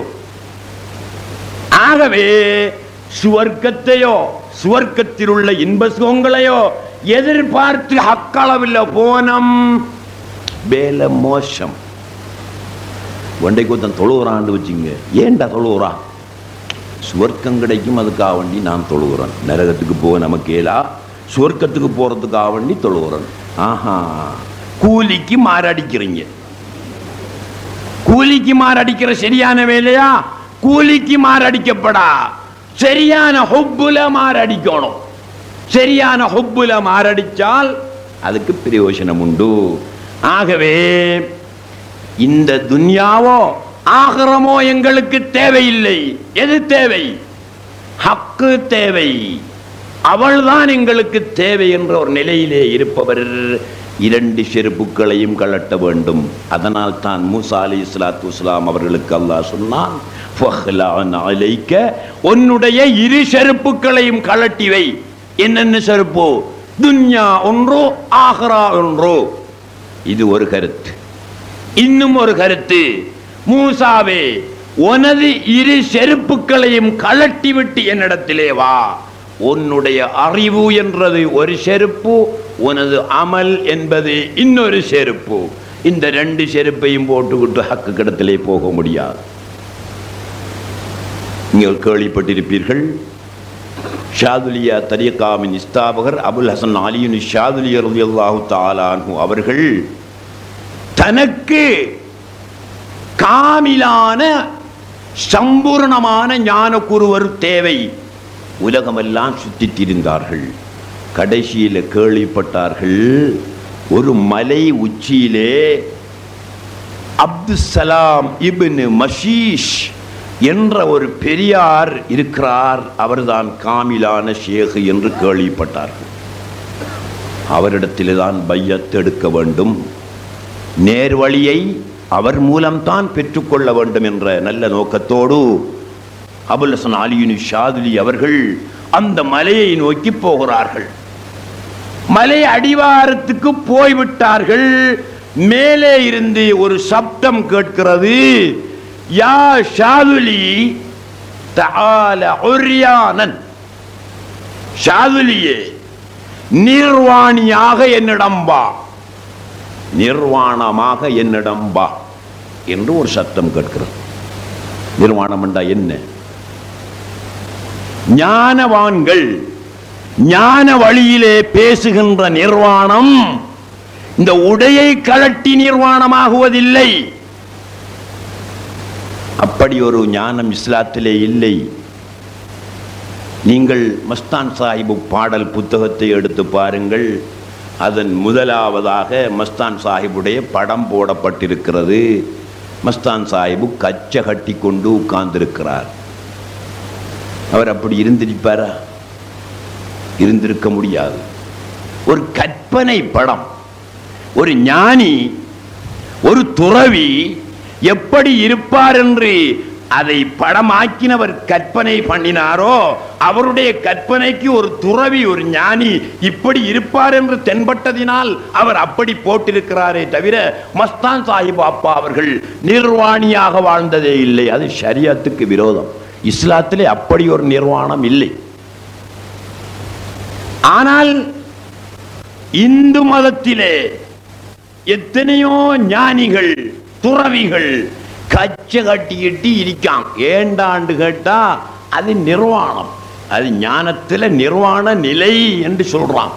ஆகவே சுவர்க்கத்தையோ சுவர்க்கத்தில் உள்ள இன்ப சுகங்களையோ எதிர்பார்த்து ஹக்களவில் போனம் வேலை மோசம். ஒன்றைக்கு ஒருத்தன் தொழுகிறான்னு வச்சுங்க. ஏன்டா தொழுகிறான்? சுவர்க்கம் கிடைக்கும் அதுக்காக வேண்டி நான் தொழுகிறேன். நரகத்துக்கு போக நமக்கு ஏலா, சுவர்க்கத்துக்கு போறதுக்காக வேண்டி தொழுகிறேன். ஆஹா, கூலிக்கு மாரடிக்கிறீங்க. கூலிக்கு மாரடிக்கிற சரியான வேலையா? கூலிக்கு மாரடிக்கப்படா, சரியான ஹுப்புல மாரடிக்கணும். சரியான ஹுப்புல மாரடிச்சால் அதுக்கு பிரயோஜனம் உண்டு. ஆகவே இந்த துன்யாவோ ஆகிரமோ எங்களுக்கு தேவையில்லை. எது தேவை? ஹக்கு தேவை. அவள்தான் எங்களுக்கு தேவை என்ற ஒரு நிலையிலே இருப்பவர் 2 செருப்புக்களையும் கழட்ட வேண்டும். அதனால் தான் மூசா அலைஹிஸ்ஸலாத்து வஸ்ஸலாம் அவர்களுக்கு அல்லாஹ் சொன்னான், ஃபஹ்லஅன் அலைக்க, உன்னுடைய 2 செருப்புக்களையும் கழட்டி வை. என்னென்ன செருப்பு? துன்யா ஒன்று, ஆகிரா ஒன்று. இது ஒரு கருத்து. இன்னும் ஒரு கருத்து, மூசாவே, உனது 2 செருப்புக்களையும் கழட்டி விட்டு என்னிடத்திலே வா. உன்னுடைய அறிவு என்றது ஒரு செருப்பு, உனது அமல் என்பது இன்னொரு செருப்பு. இந்த 2 செருப்பையும் போட்டுவிட்டு ஹக்கு கிடத்திலே போக முடியாது. நீங்கள் கேள்விப்பட்டிருப்பீர்கள், ஷாதுலியா தரீகாவின் இஸ்தாபகர் அபுல் ஹசன் அலியுன் ஷாதுலி ரலியல்லாஹு தஆலா அன்ஹு அவர்கள் தனக்கு காமிலான சம்பூர்ணமான ஞானக்குருவர் தேவை. உலகமெல்லாம் சுற்றித் திரிந்தார்கள். கடைசியில் கேள்விப்பட்டார்கள், ஒரு மலை உச்சியிலே அப்துஸ்ஸலாம் இப்னு மஷீஷ் என்ற ஒரு பெரியார் இருக்கிறார், அவர்தான் காமிலான ஷேக் என்று கேள்விப்பட்டார்கள். அவரிடத்தில்தான் பையத் எடுக்க வேண்டும். நேர்வழியை அவர் மூலம்தான் பெற்றுக்கொள்ள வேண்டும் என்ற நல்ல நோக்கத்தோடு அபுல் ஹசன் அலியுனி ஷாதுலி அவர்கள் அந்த மலையை நோக்கி போகிறார்கள். மலை அடிவாரத்துக்கு போய்விட்டார்கள். மேலே இருந்து ஒரு சப்தம் கேட்கிறது, யா ஷாதுலி தஆல உர்யானன், ஷாதுலியே நிர்வாணியாக என்னிடம் வா, நிர்வாணமாக என்னிடம் வா என்று ஒரு சத்தம் கேட்கிறது. நிர்வாணம் என்றா என்ன? ஞானவான்கள் ஞான வழியிலே பேசுகின்ற நிர்வாணம் இந்த உடையை கழட்டி நிர்வாணமாகுவதில்லை. அப்படி ஒரு ஞானம் இஸ்லாத்திலே இல்லை. நீங்கள் மஸ்தான் சாஹிபு பாடல் புத்தகத்தை எடுத்து பாருங்கள். அதன் முதலாவதாக மஸ்தான் சாஹிபுடைய படம் போடப்பட்டிருக்கிறது. மஸ்தான் சாஹிபு கச்சை கட்டி கொண்டு உட்கார்ந்திருக்கிறார். அவர் அப்படி இருந்திருப்பாரா? இருந்திருக்க முடியாது. ஒரு கற்பனை படம். ஒரு ஞானி, ஒரு துறவி எப்படி இருப்பார் என்று அதை படமாக்கினவர் கற்பனை பண்ணினாரோ, அவருடைய கற்பனைக்கு ஒரு துறவி, ஒரு ஞானி இப்படி இருப்பார் என்று தென்பட்டதினால் அவர் அப்படி போட்டிருக்கிறாரே தவிர மஸ்தான் சாஹிப் அப்பா அவர்கள் நிர்வாணியாக வாழ்ந்ததே இல்லை. அது ஷரியத்துக்கு விரோதம். இஸ்லாத்திலே அப்படி ஒரு நிர்வாணம் இல்லை. ஆனால் இந்து மதத்திலே எத்தனையோ ஞானிகள், துறவிகள் கச்சை கட்டிக்கிட்டு இருக்கான். ஏண்டாண்டு கேட்டா அது நிர்வாணம், அது ஞானத்தில் நிர்வாண நிலை என்று சொல்றான்.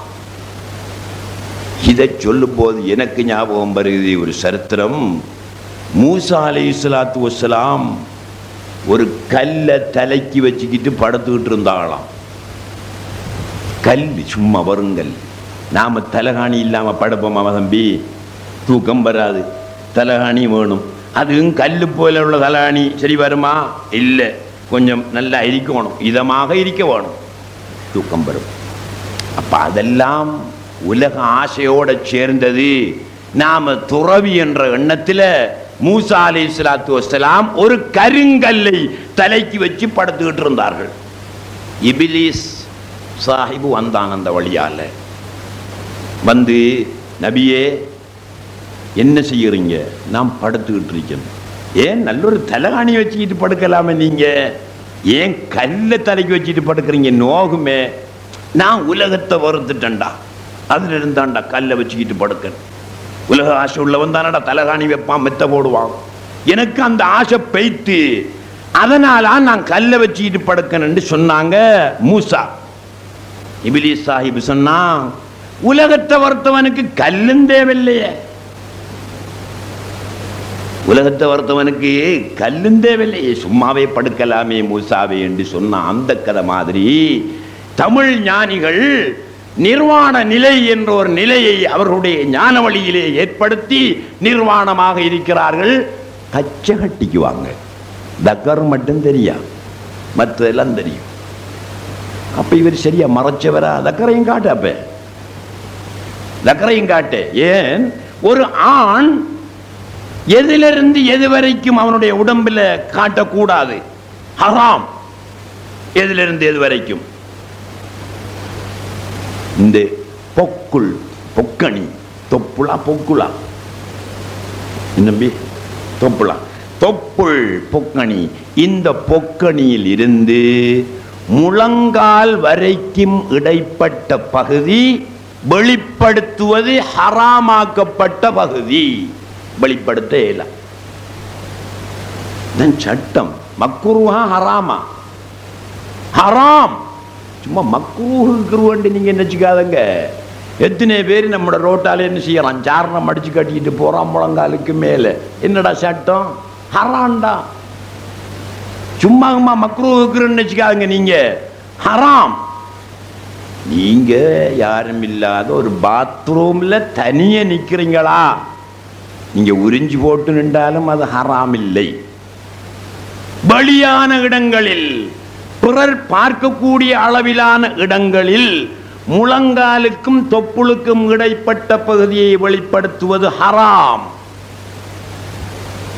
இதை சொல்லும் போது எனக்கு ஞாபகம் வருகிறது ஒரு சரித்திரம். மூசா அலைஹிஸ்ஸலாத்து வஸ்ஸலாம் ஒரு கல்லை தலைக்கு வச்சுக்கிட்டு படுத்துக்கிட்டு இருந்தாங்களாம். கல் சும்மா வருங்கல். நாம தலகாணி இல்லாம படுப்போமா தம்பி? தூக்கம் வராது, தலகாணி வேணும். அதுவும் கல் போல உள்ள தலகாணி சரி வருமா? இல்லை, கொஞ்சம் நல்லா இருக்கணும், இதமாக இருக்க வேணும், தூக்கம் வரும். அப்ப அதெல்லாம் உலக ஆசையோட சேர்ந்தது. நாம துறவி என்ற எண்ணத்தில் மூசா அலைஹிஸ்ஸலாத்து வஸ்ஸலாம் ஒரு கருங்கல்லை தலைக்கு வச்சு படுத்துக்கிட்டு இருந்தார்கள். இபிலிஸ் சாஹிபு வந்தான் அந்த வழியால. வந்து, நபியே என்ன செய்யறீங்க? நான் படுத்துக்கிட்டு இருக்கேன். ஏன் நல்லொரு தலகாணி வச்சுக்கிட்டு படுக்கலாமே, நீங்க ஏன் கல்லை தலைக்கு வச்சுட்டு படுக்கிறீங்க? நோகுமே. நான் உலகத்தை வருத்துட்டேன்டா, அதுல இருந்தான்டா கல்லை வச்சுக்கிட்டு படுக்கிறேன். உலக ஆசை உள்ளவன் தானடா தலகாணி வைப்பான், மெத்த போடுவான். எனக்கு அந்த ஆசை பெய்த்து, அதனால நான் கல்லை வச்சுக்கிட்டு படுக்கணும்னு சொன்னாங்க மூசா. இபிலிஸ் சாஹிப் சொன்னா, உலகத்தை வறுத்தவனுக்கு கல்லும் தேவையில்லையே, உலகத்தை வறுத்தவனுக்கு கல்லும் தேவையில்லையே, சும்மாவே படுக்கலாமே மூசாவே என்று சொன்ன அந்த கதை மாதிரி தமிழ் ஞானிகள் நிர்வாண நிலை என்ற ஒரு நிலையை அவர்களுடைய ஞான வழியிலே ஏற்படுத்தி நிர்வாணமாக இருக்கிறார்கள். கச்சை கட்டிக்குவாங்க. தக்கர் மட்டும் தெரியா, மற்றதெல்லாம் தெரியும். அப்ப இவர் சரியா மறைச்சவரா? தக்கரையும் காட்டு, அப்ப தக்கரையும் காட்டு. ஏன் ஒரு ஆண் எதிலிருந்து எது வரைக்கும் அவனுடைய உடம்புல காட்டக்கூடாது? ஹராம். எதிலிருந்து எது வரைக்கும்? இந்த பொக்குள், பொக்கணி, தொப்புளா பொக்குளா, நம்பி தொப்புளா, தொப்புள் பொக்கணி, இந்த பொக்கணியில் இருந்து முழங்கால் வரைக்கும் இடைப்பட்ட பகுதி வெளிப்படுத்துவது ஹராமாக்கப்பட்ட பகுதி. வெளிப்படுத்த இயல சட்டம். மக்ரூஹா ஹராமா? ஹராம். சும்மா மக்ரூஹுக்கு நீங்க நினைச்சுக்காதங்க. எத்தனை பேர் நம்ம ரோட்டால என்ன செய்யறான்? சாரணம் அடிச்சு கட்டிக்கிட்டு போறான் முழங்காலுக்கு மேல. என்னடா சட்டம்? ஹராம்டா. சும்மா மக்ரூஹுக்கு நினைச்சுக்காதங்க நீங்க, ஹராம். நீங்க யாரும் இல்லாத ஒரு பாத்ரூம்ல தனியே நிக்கிறீங்களா, நீங்க உறிஞ்சி போட்டு நின்றாலும் அது ஹராம் இல்லை. பலியான இடங்களில், பிறர் பார்க்கக்கூடிய அளவிலான இடங்களில் முழங்காலுக்கும் தொப்புளுக்கும் இடைப்பட்ட பகுதியை வெளிப்படுத்துவது ஹராம்.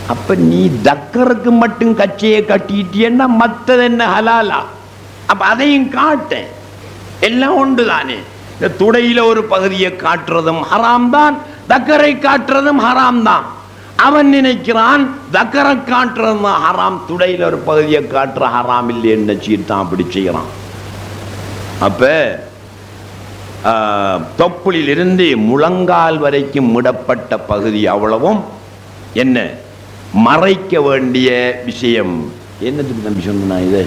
அப்ப நீ தக்கருக்கு மட்டும் கச்சையை கட்டிட்டியன்னா மத்தது என்ன ஹலாலா? அப்ப அதையும் காட்டேன், எல்லாம் ஒன்றுதானே. இந்த துடையில ஒரு பகுதியை காட்டுறதும் ஹராம் தான், தக்கரை காட்டுறதும் ஹராம் தான். அவன் நினைக்கிறான் தக்கரை காட்டுறது தான் ஹராம், துடையில ஒரு பகுதியை காட்டுற ஹராம் இல்லை என்ன சீர்தான் அப்படி செய்யறான். அப்ப தொப்புளில் இருந்து முழங்கால் வரைக்கும் விடப்பட்ட பகுதி அவ்வளவும் என்ன மறைக்க வேண்டிய விஷயம். என்னதுக்கு தம்பி சொன்னா இது?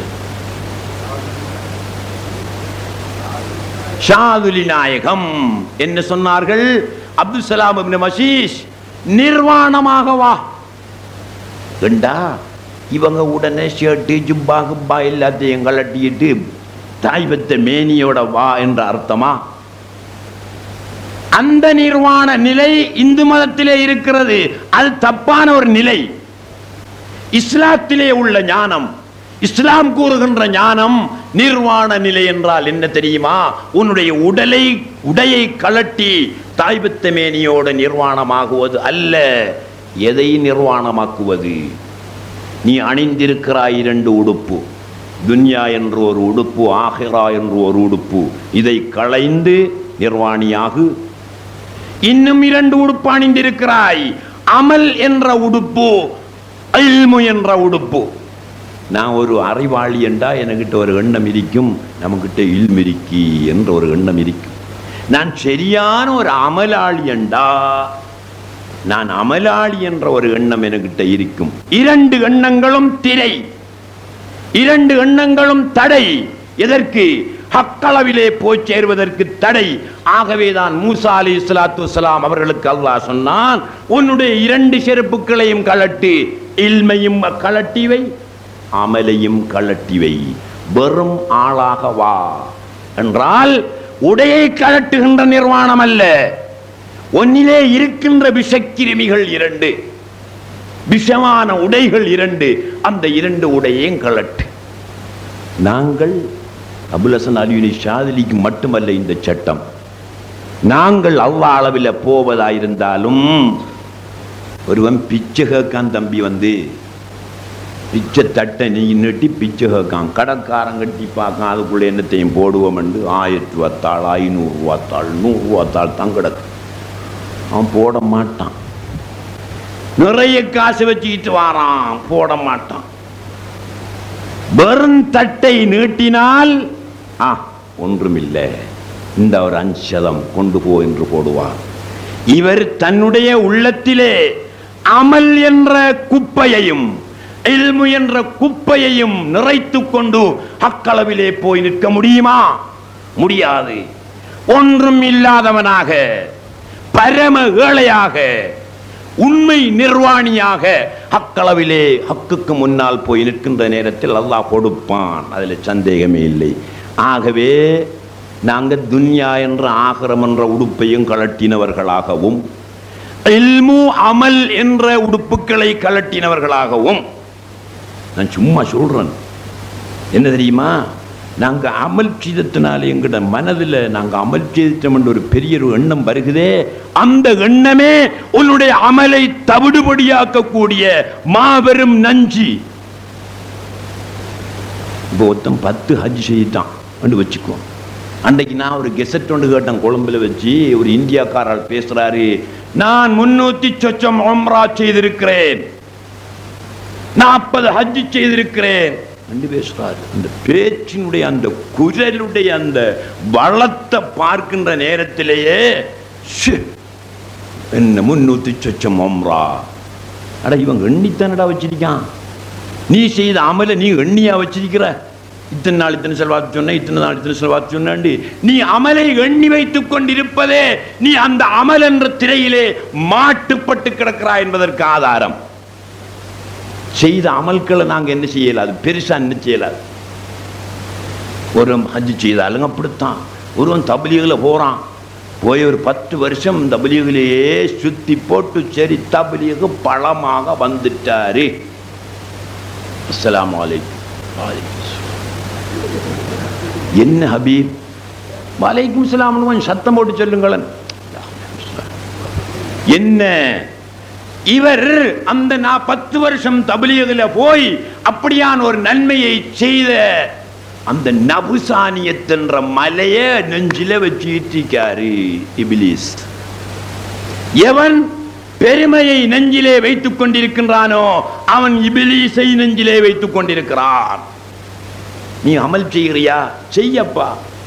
ஷாதுலி நாயகம் என்ன சொன்னார்கள்? அப்துல் சலாம் இப்னு மஷீஷ், நிர்வாணமாக வா கண்டா. இவங்க உடனே ஷர்ட்டு ஜுப்பா குப்பா எல்லாத்தையும் கலட்டிட்டு தாய்பத்த மேனியோட வா என்ற அர்த்தமா? அந்த நிர்வாண நிலை இந்து மதத்திலே இருக்கிறது, அது தப்பான ஒரு நிலை. இஸ்லாத்திலே உள்ள ஞானம், இஸ்லாம் கூறுகின்ற ஞானம் நிர்வாண நிலை என்றால் என்ன தெரியுமா? உன்னுடைய உடையை கலட்டி தாய்பத்த மேனியோட நிர்வாணமாகுவது அல்ல. எதை நிர்வாணமாக்குவது? நீ அணிந்திருக்கிறாய் 2 உடுப்பு, துன்யா என்று ஒரு உடுப்பு, ஆஹிரா என்று ஒரு உடுப்பு. இதை களைந்து நிர்வாணியாகு. இன்னும் 2 உடுப்பு அணிந்திருக்கிறாய், அமல் என்ற உடுப்பு, இல்மு என்ற உடுப்பு. நான் ஒரு அறிவாளி என்றா என்கிட்ட ஒரு எண்ணம் இருக்கும், நமக்கிட்ட இல்மிருக்கி என்ற ஒரு எண்ணம் இருக்கும். நான் சரியான ஒரு அமலாளி என்றா நான் அமலாளி என்ற ஒரு எண்ணம் என்கிட்ட இருக்கும். 2 எண்ணங்களும் திரை, 2 எண்ணங்களும் தடை. எதற்கு? ஹக்களவிலே போய் சேர்வதற்கு தடை. ஆகவேதான் மூசா அலைஹிஸ்ஸலாத்து வஸ்ஸலாம் அவர்களுக்கு அல்லாஹ் சொன்னான், உன்னுடைய 2 செருப்புகளையும் கலட்டி, இல்மையும் கலட்டிவை, அமலையும் கலட்டிவை, வெறும் ஆளாக வா என்றால் உடையை கலட்டுகின்ற நிர்வாணம் அல்ல. ஒன்னிலே இருக்கின்ற விஷக்கிருமிகள் 2, விஷமான உடைகள் 2, அந்த 2 உடையையும் கலட்டு. நாங்கள் அபுல் ஹசன் அலி ஷாதிலிக்கு மட்டுமல்ல இந்த சட்டம், நாங்கள் அல்லாஹ் அளவில் போவதாயிருந்தாலும் ஒருவன் பிச்சை கேட்கான், தம்பி வந்து பிச்சை தட்டை நீ நீட்டி பிச்சை கேட்கான், கடைக்காரன் கட்டி பார்க்கான், அதுக்குள்ளே என்னத்தையும் போடுவோம் என்று 1000 ரூபாத்தாள், 500 ரூபாத்தாள், 100 ரூபாத்தாள் தான் கிடக்கு. அவன் போட மாட்டான். நிறைய காசு வச்சுக்கிட்டு வாரான், போட மாட்டான். வெறும் தட்டை நீட்டினால் ஒன்றுமில்லை, இந்த ஒரு 5% கொண்டு போ என்று போடுவார். இவர் தன்னுடைய உள்ளத்திலே அமல் என்ற குப்பையையும் இல்மு என்ற குப்பையையும் நிறைத்துக் கொண்டு ஹக்களவிலே போய் நிற்க முடியுமா? முடியாது. ஒன்றும் இல்லாதவனாக, பரம ஏழையாக, உண்மை நிர்வாணியாக ஹக்களவிலே ஹக்குக்கு முன்னால் போய் நிற்கின்ற நேரத்தில் அல்லாஹ் கொடுப்பான், அதில் சந்தேகமே இல்லை. ஆகவே நாங்கள் துன்யா என்ற ஆகிரம் என்ற உடுப்பையும் கலட்டினவர்களாகவும் இல்மு அமல் என்ற உடுப்புகளை கலட்டினவர்களாகவும், நான் சும்மா சொல்றேன், என்ன தெரியுமா, நாங்க அமல் செய்தத்தினால எங்கட மனதில் நாங்க அமல் செய்தோம் என்ற ஒரு பெரிய ஒரு எண்ணம் வருகிறதே, அந்த எண்ணமே உன்னுடைய அமலை தவிடுபடியாக்கக்கூடிய மாபெரும் நஞ்சு. இப்போ ஒருத்தன் 10 ஹஜ் செய்தான் வச்சுக்கோ. அன்றைக்கு நான் ஒரு கெசட் ஒன்று கேட்டேன் கொழும்புல வச்சு, ஒரு இந்தியாக்காரர் பேசுறாரு, நான் 300 சொச்சம் உம்ரா செய்திருக்கிறேன், 40 ஹஜ் செய்திருக்கிறேன் என்று பேசுறாரு. அந்த பேச்சினுடைய அந்த குரலுடைய அந்த வளத்தை பார்க்கின்ற நேரத்திலேயே என்ன 300 சொச்சம் உம்ரா, அட இவன் எண்ணித்தானடா வச்சிருக்கான். நீ செய்த அமலை நீ எண்ணியா வச்சிருக்கிற? இத்தனை நாள் இத்தனை செல்வாத்து சொன்ன, இத்தனை நாள் இத்தனை செல்வாத்து சொன்னாண்டு நீ அமலை எண்ணி வைத்துக் கொண்டிருப்பதே நீ அந்த அமல் என்ற திரையிலே மாட்டுப்பட்டு கிடக்கிறாய் என்பதற்கு ஆதாரம். செய்த அமல்களை நாங்க என்ன செய்யலாது, பெருசா என்ன செய்யலாது. ஒரு ஹஜ் செய்தாலும் அப்படித்தான். ஒருவன் தப்லீக்ல போறான், போய் ஒரு 10 வருஷம் தப்லீக்லயே சுத்தி போட்டு சரி தப்லீக் பழமாக வந்துட்டாரு. அஸ்ஸலாமு அலைக்கும். என்ன ஹபீப்? வலைக்கும் சலாம். சத்தம் போட்டு சொல்லுங்களேன். என்ன இவர் அந்த 10 வருஷம் தப்லீகில் போய் அப்படியான ஒரு நன்மையை செய்த அந்த நபுசானியத் என்ற மலையை நெஞ்சில வச்சு ஈட்டிக்காரு இபிலிஸ். எவன் பெருமையை நெஞ்சிலே வைத்துக் கொண்டிருக்கின்றானோ அவன் இபிலிஸை நெஞ்சிலே வைத்துக் கொண்டிருக்கிறான். நீ அமல் செய்கிறியா? செய்யப்பா.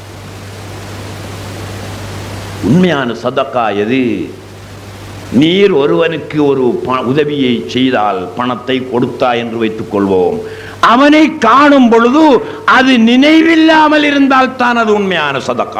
உண்மையான சதக்கா எது? நீர் ஒருவனுக்கு ஒரு உதவியை செய்தால், பணத்தை கொடுத்தா என்று வைத்துக் கொள்வோம், அவனை காணும் பொழுது அது நினைவில்லாமல் இருந்தால் தான் அது உண்மையான சதக்கா.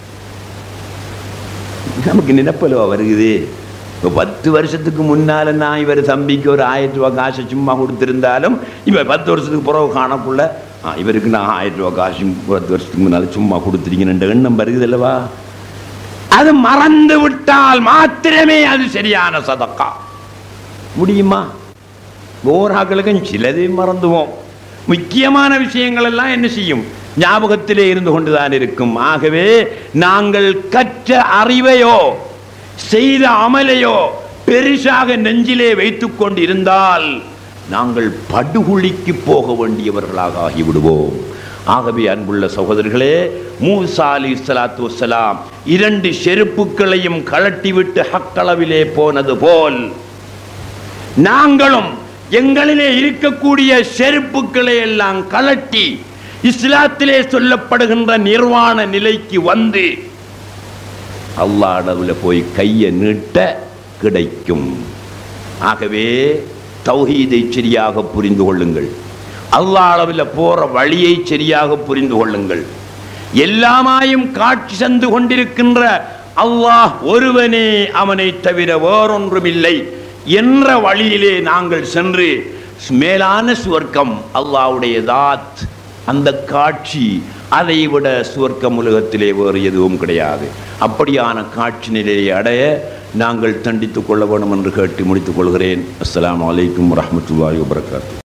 நமக்கு நினைப்பலவா வருகிறது? இப்போ 10 வருஷத்துக்கு முன்னால நான் இவர் தம்பிக்கு ஒரு 1000 ரூபாய் காசு சும்மா கொடுத்திருந்தாலும் இவன் 10 வருஷத்துக்கு பிறகு காணக்குள்ள இவருக்கு நான் 1000 ரூபாய் காசு 10 வருஷத்துக்கு முன்னால சும்மா கொடுத்துருக்கேன் எண்ணம் வருகிறது அல்லவா? அது மறந்து விட்டால் மாத்திரமே அது சரியான சதக்கா. முடியுமா? ஓராக்களுக்கும் சிலதை மறந்துவோம். முக்கியமான விஷயங்கள் எல்லாம் என்ன செய்யும்? ஞாபகத்திலே இருந்து கொண்டுதான் இருக்கும். ஆகவே நாங்கள் கற்ற அறிவையோ செய்த அமலையோ பெரிசாக நெஞ்சிலே வைத்துக் கொண்டு இருந்தால் நாங்கள் படுகுழிக்கு போக வேண்டியவர்களாக ஆகிவிடுவோம். ஆகவே அன்புள்ள சகோதரர்களே, மூசா அலைஹிஸ்ஸலாத்து வஸ்ஸலாம் 2 செருப்புகளையும் கழட்டிவிட்டு ஹக்களவிலே போனது போல் நாங்களும் எங்களிலே இருக்கக்கூடிய செருப்புகளை எல்லாம் கழட்டி இஸ்லாத்திலே சொல்லப்படுகின்ற நிர்வாண நிலைக்கு வந்து அல்லாஹ்விட போய் கையை நீட்ட கிடைக்கும். ஆகவே தௌஹீதை சரியாக புரிந்து கொள்ளுங்கள். அல்லாஹ்விட போற வழியை சரியாக புரிந்து கொள்ளுங்கள். எல்லாமாயும் காட்சி தந்து கொண்டிருக்கின்ற அல்லாஹ் ஒருவனே, அவனை தவிர வேறொன்றுமில்லை என்ற வழியிலே நாங்கள் சென்று மேலான சுவர்க்கம் அல்லாஹ்வுடைய தாத், அந்த காட்சி, அதை விட சுவர்க்கம் உலகத்திலே வேறு எதுவும் கிடையாது. அப்படியான காட்சி நிலையை அடைய நாங்கள் தண்டித்துக் கொள்ள வேண்டும் என்று கேட்டு முடித்துக் கொள்கிறேன். அஸ்ஸலாமு அலைக்கும் வரஹ்மத்துல்லாஹி வபரகாத்துஹு.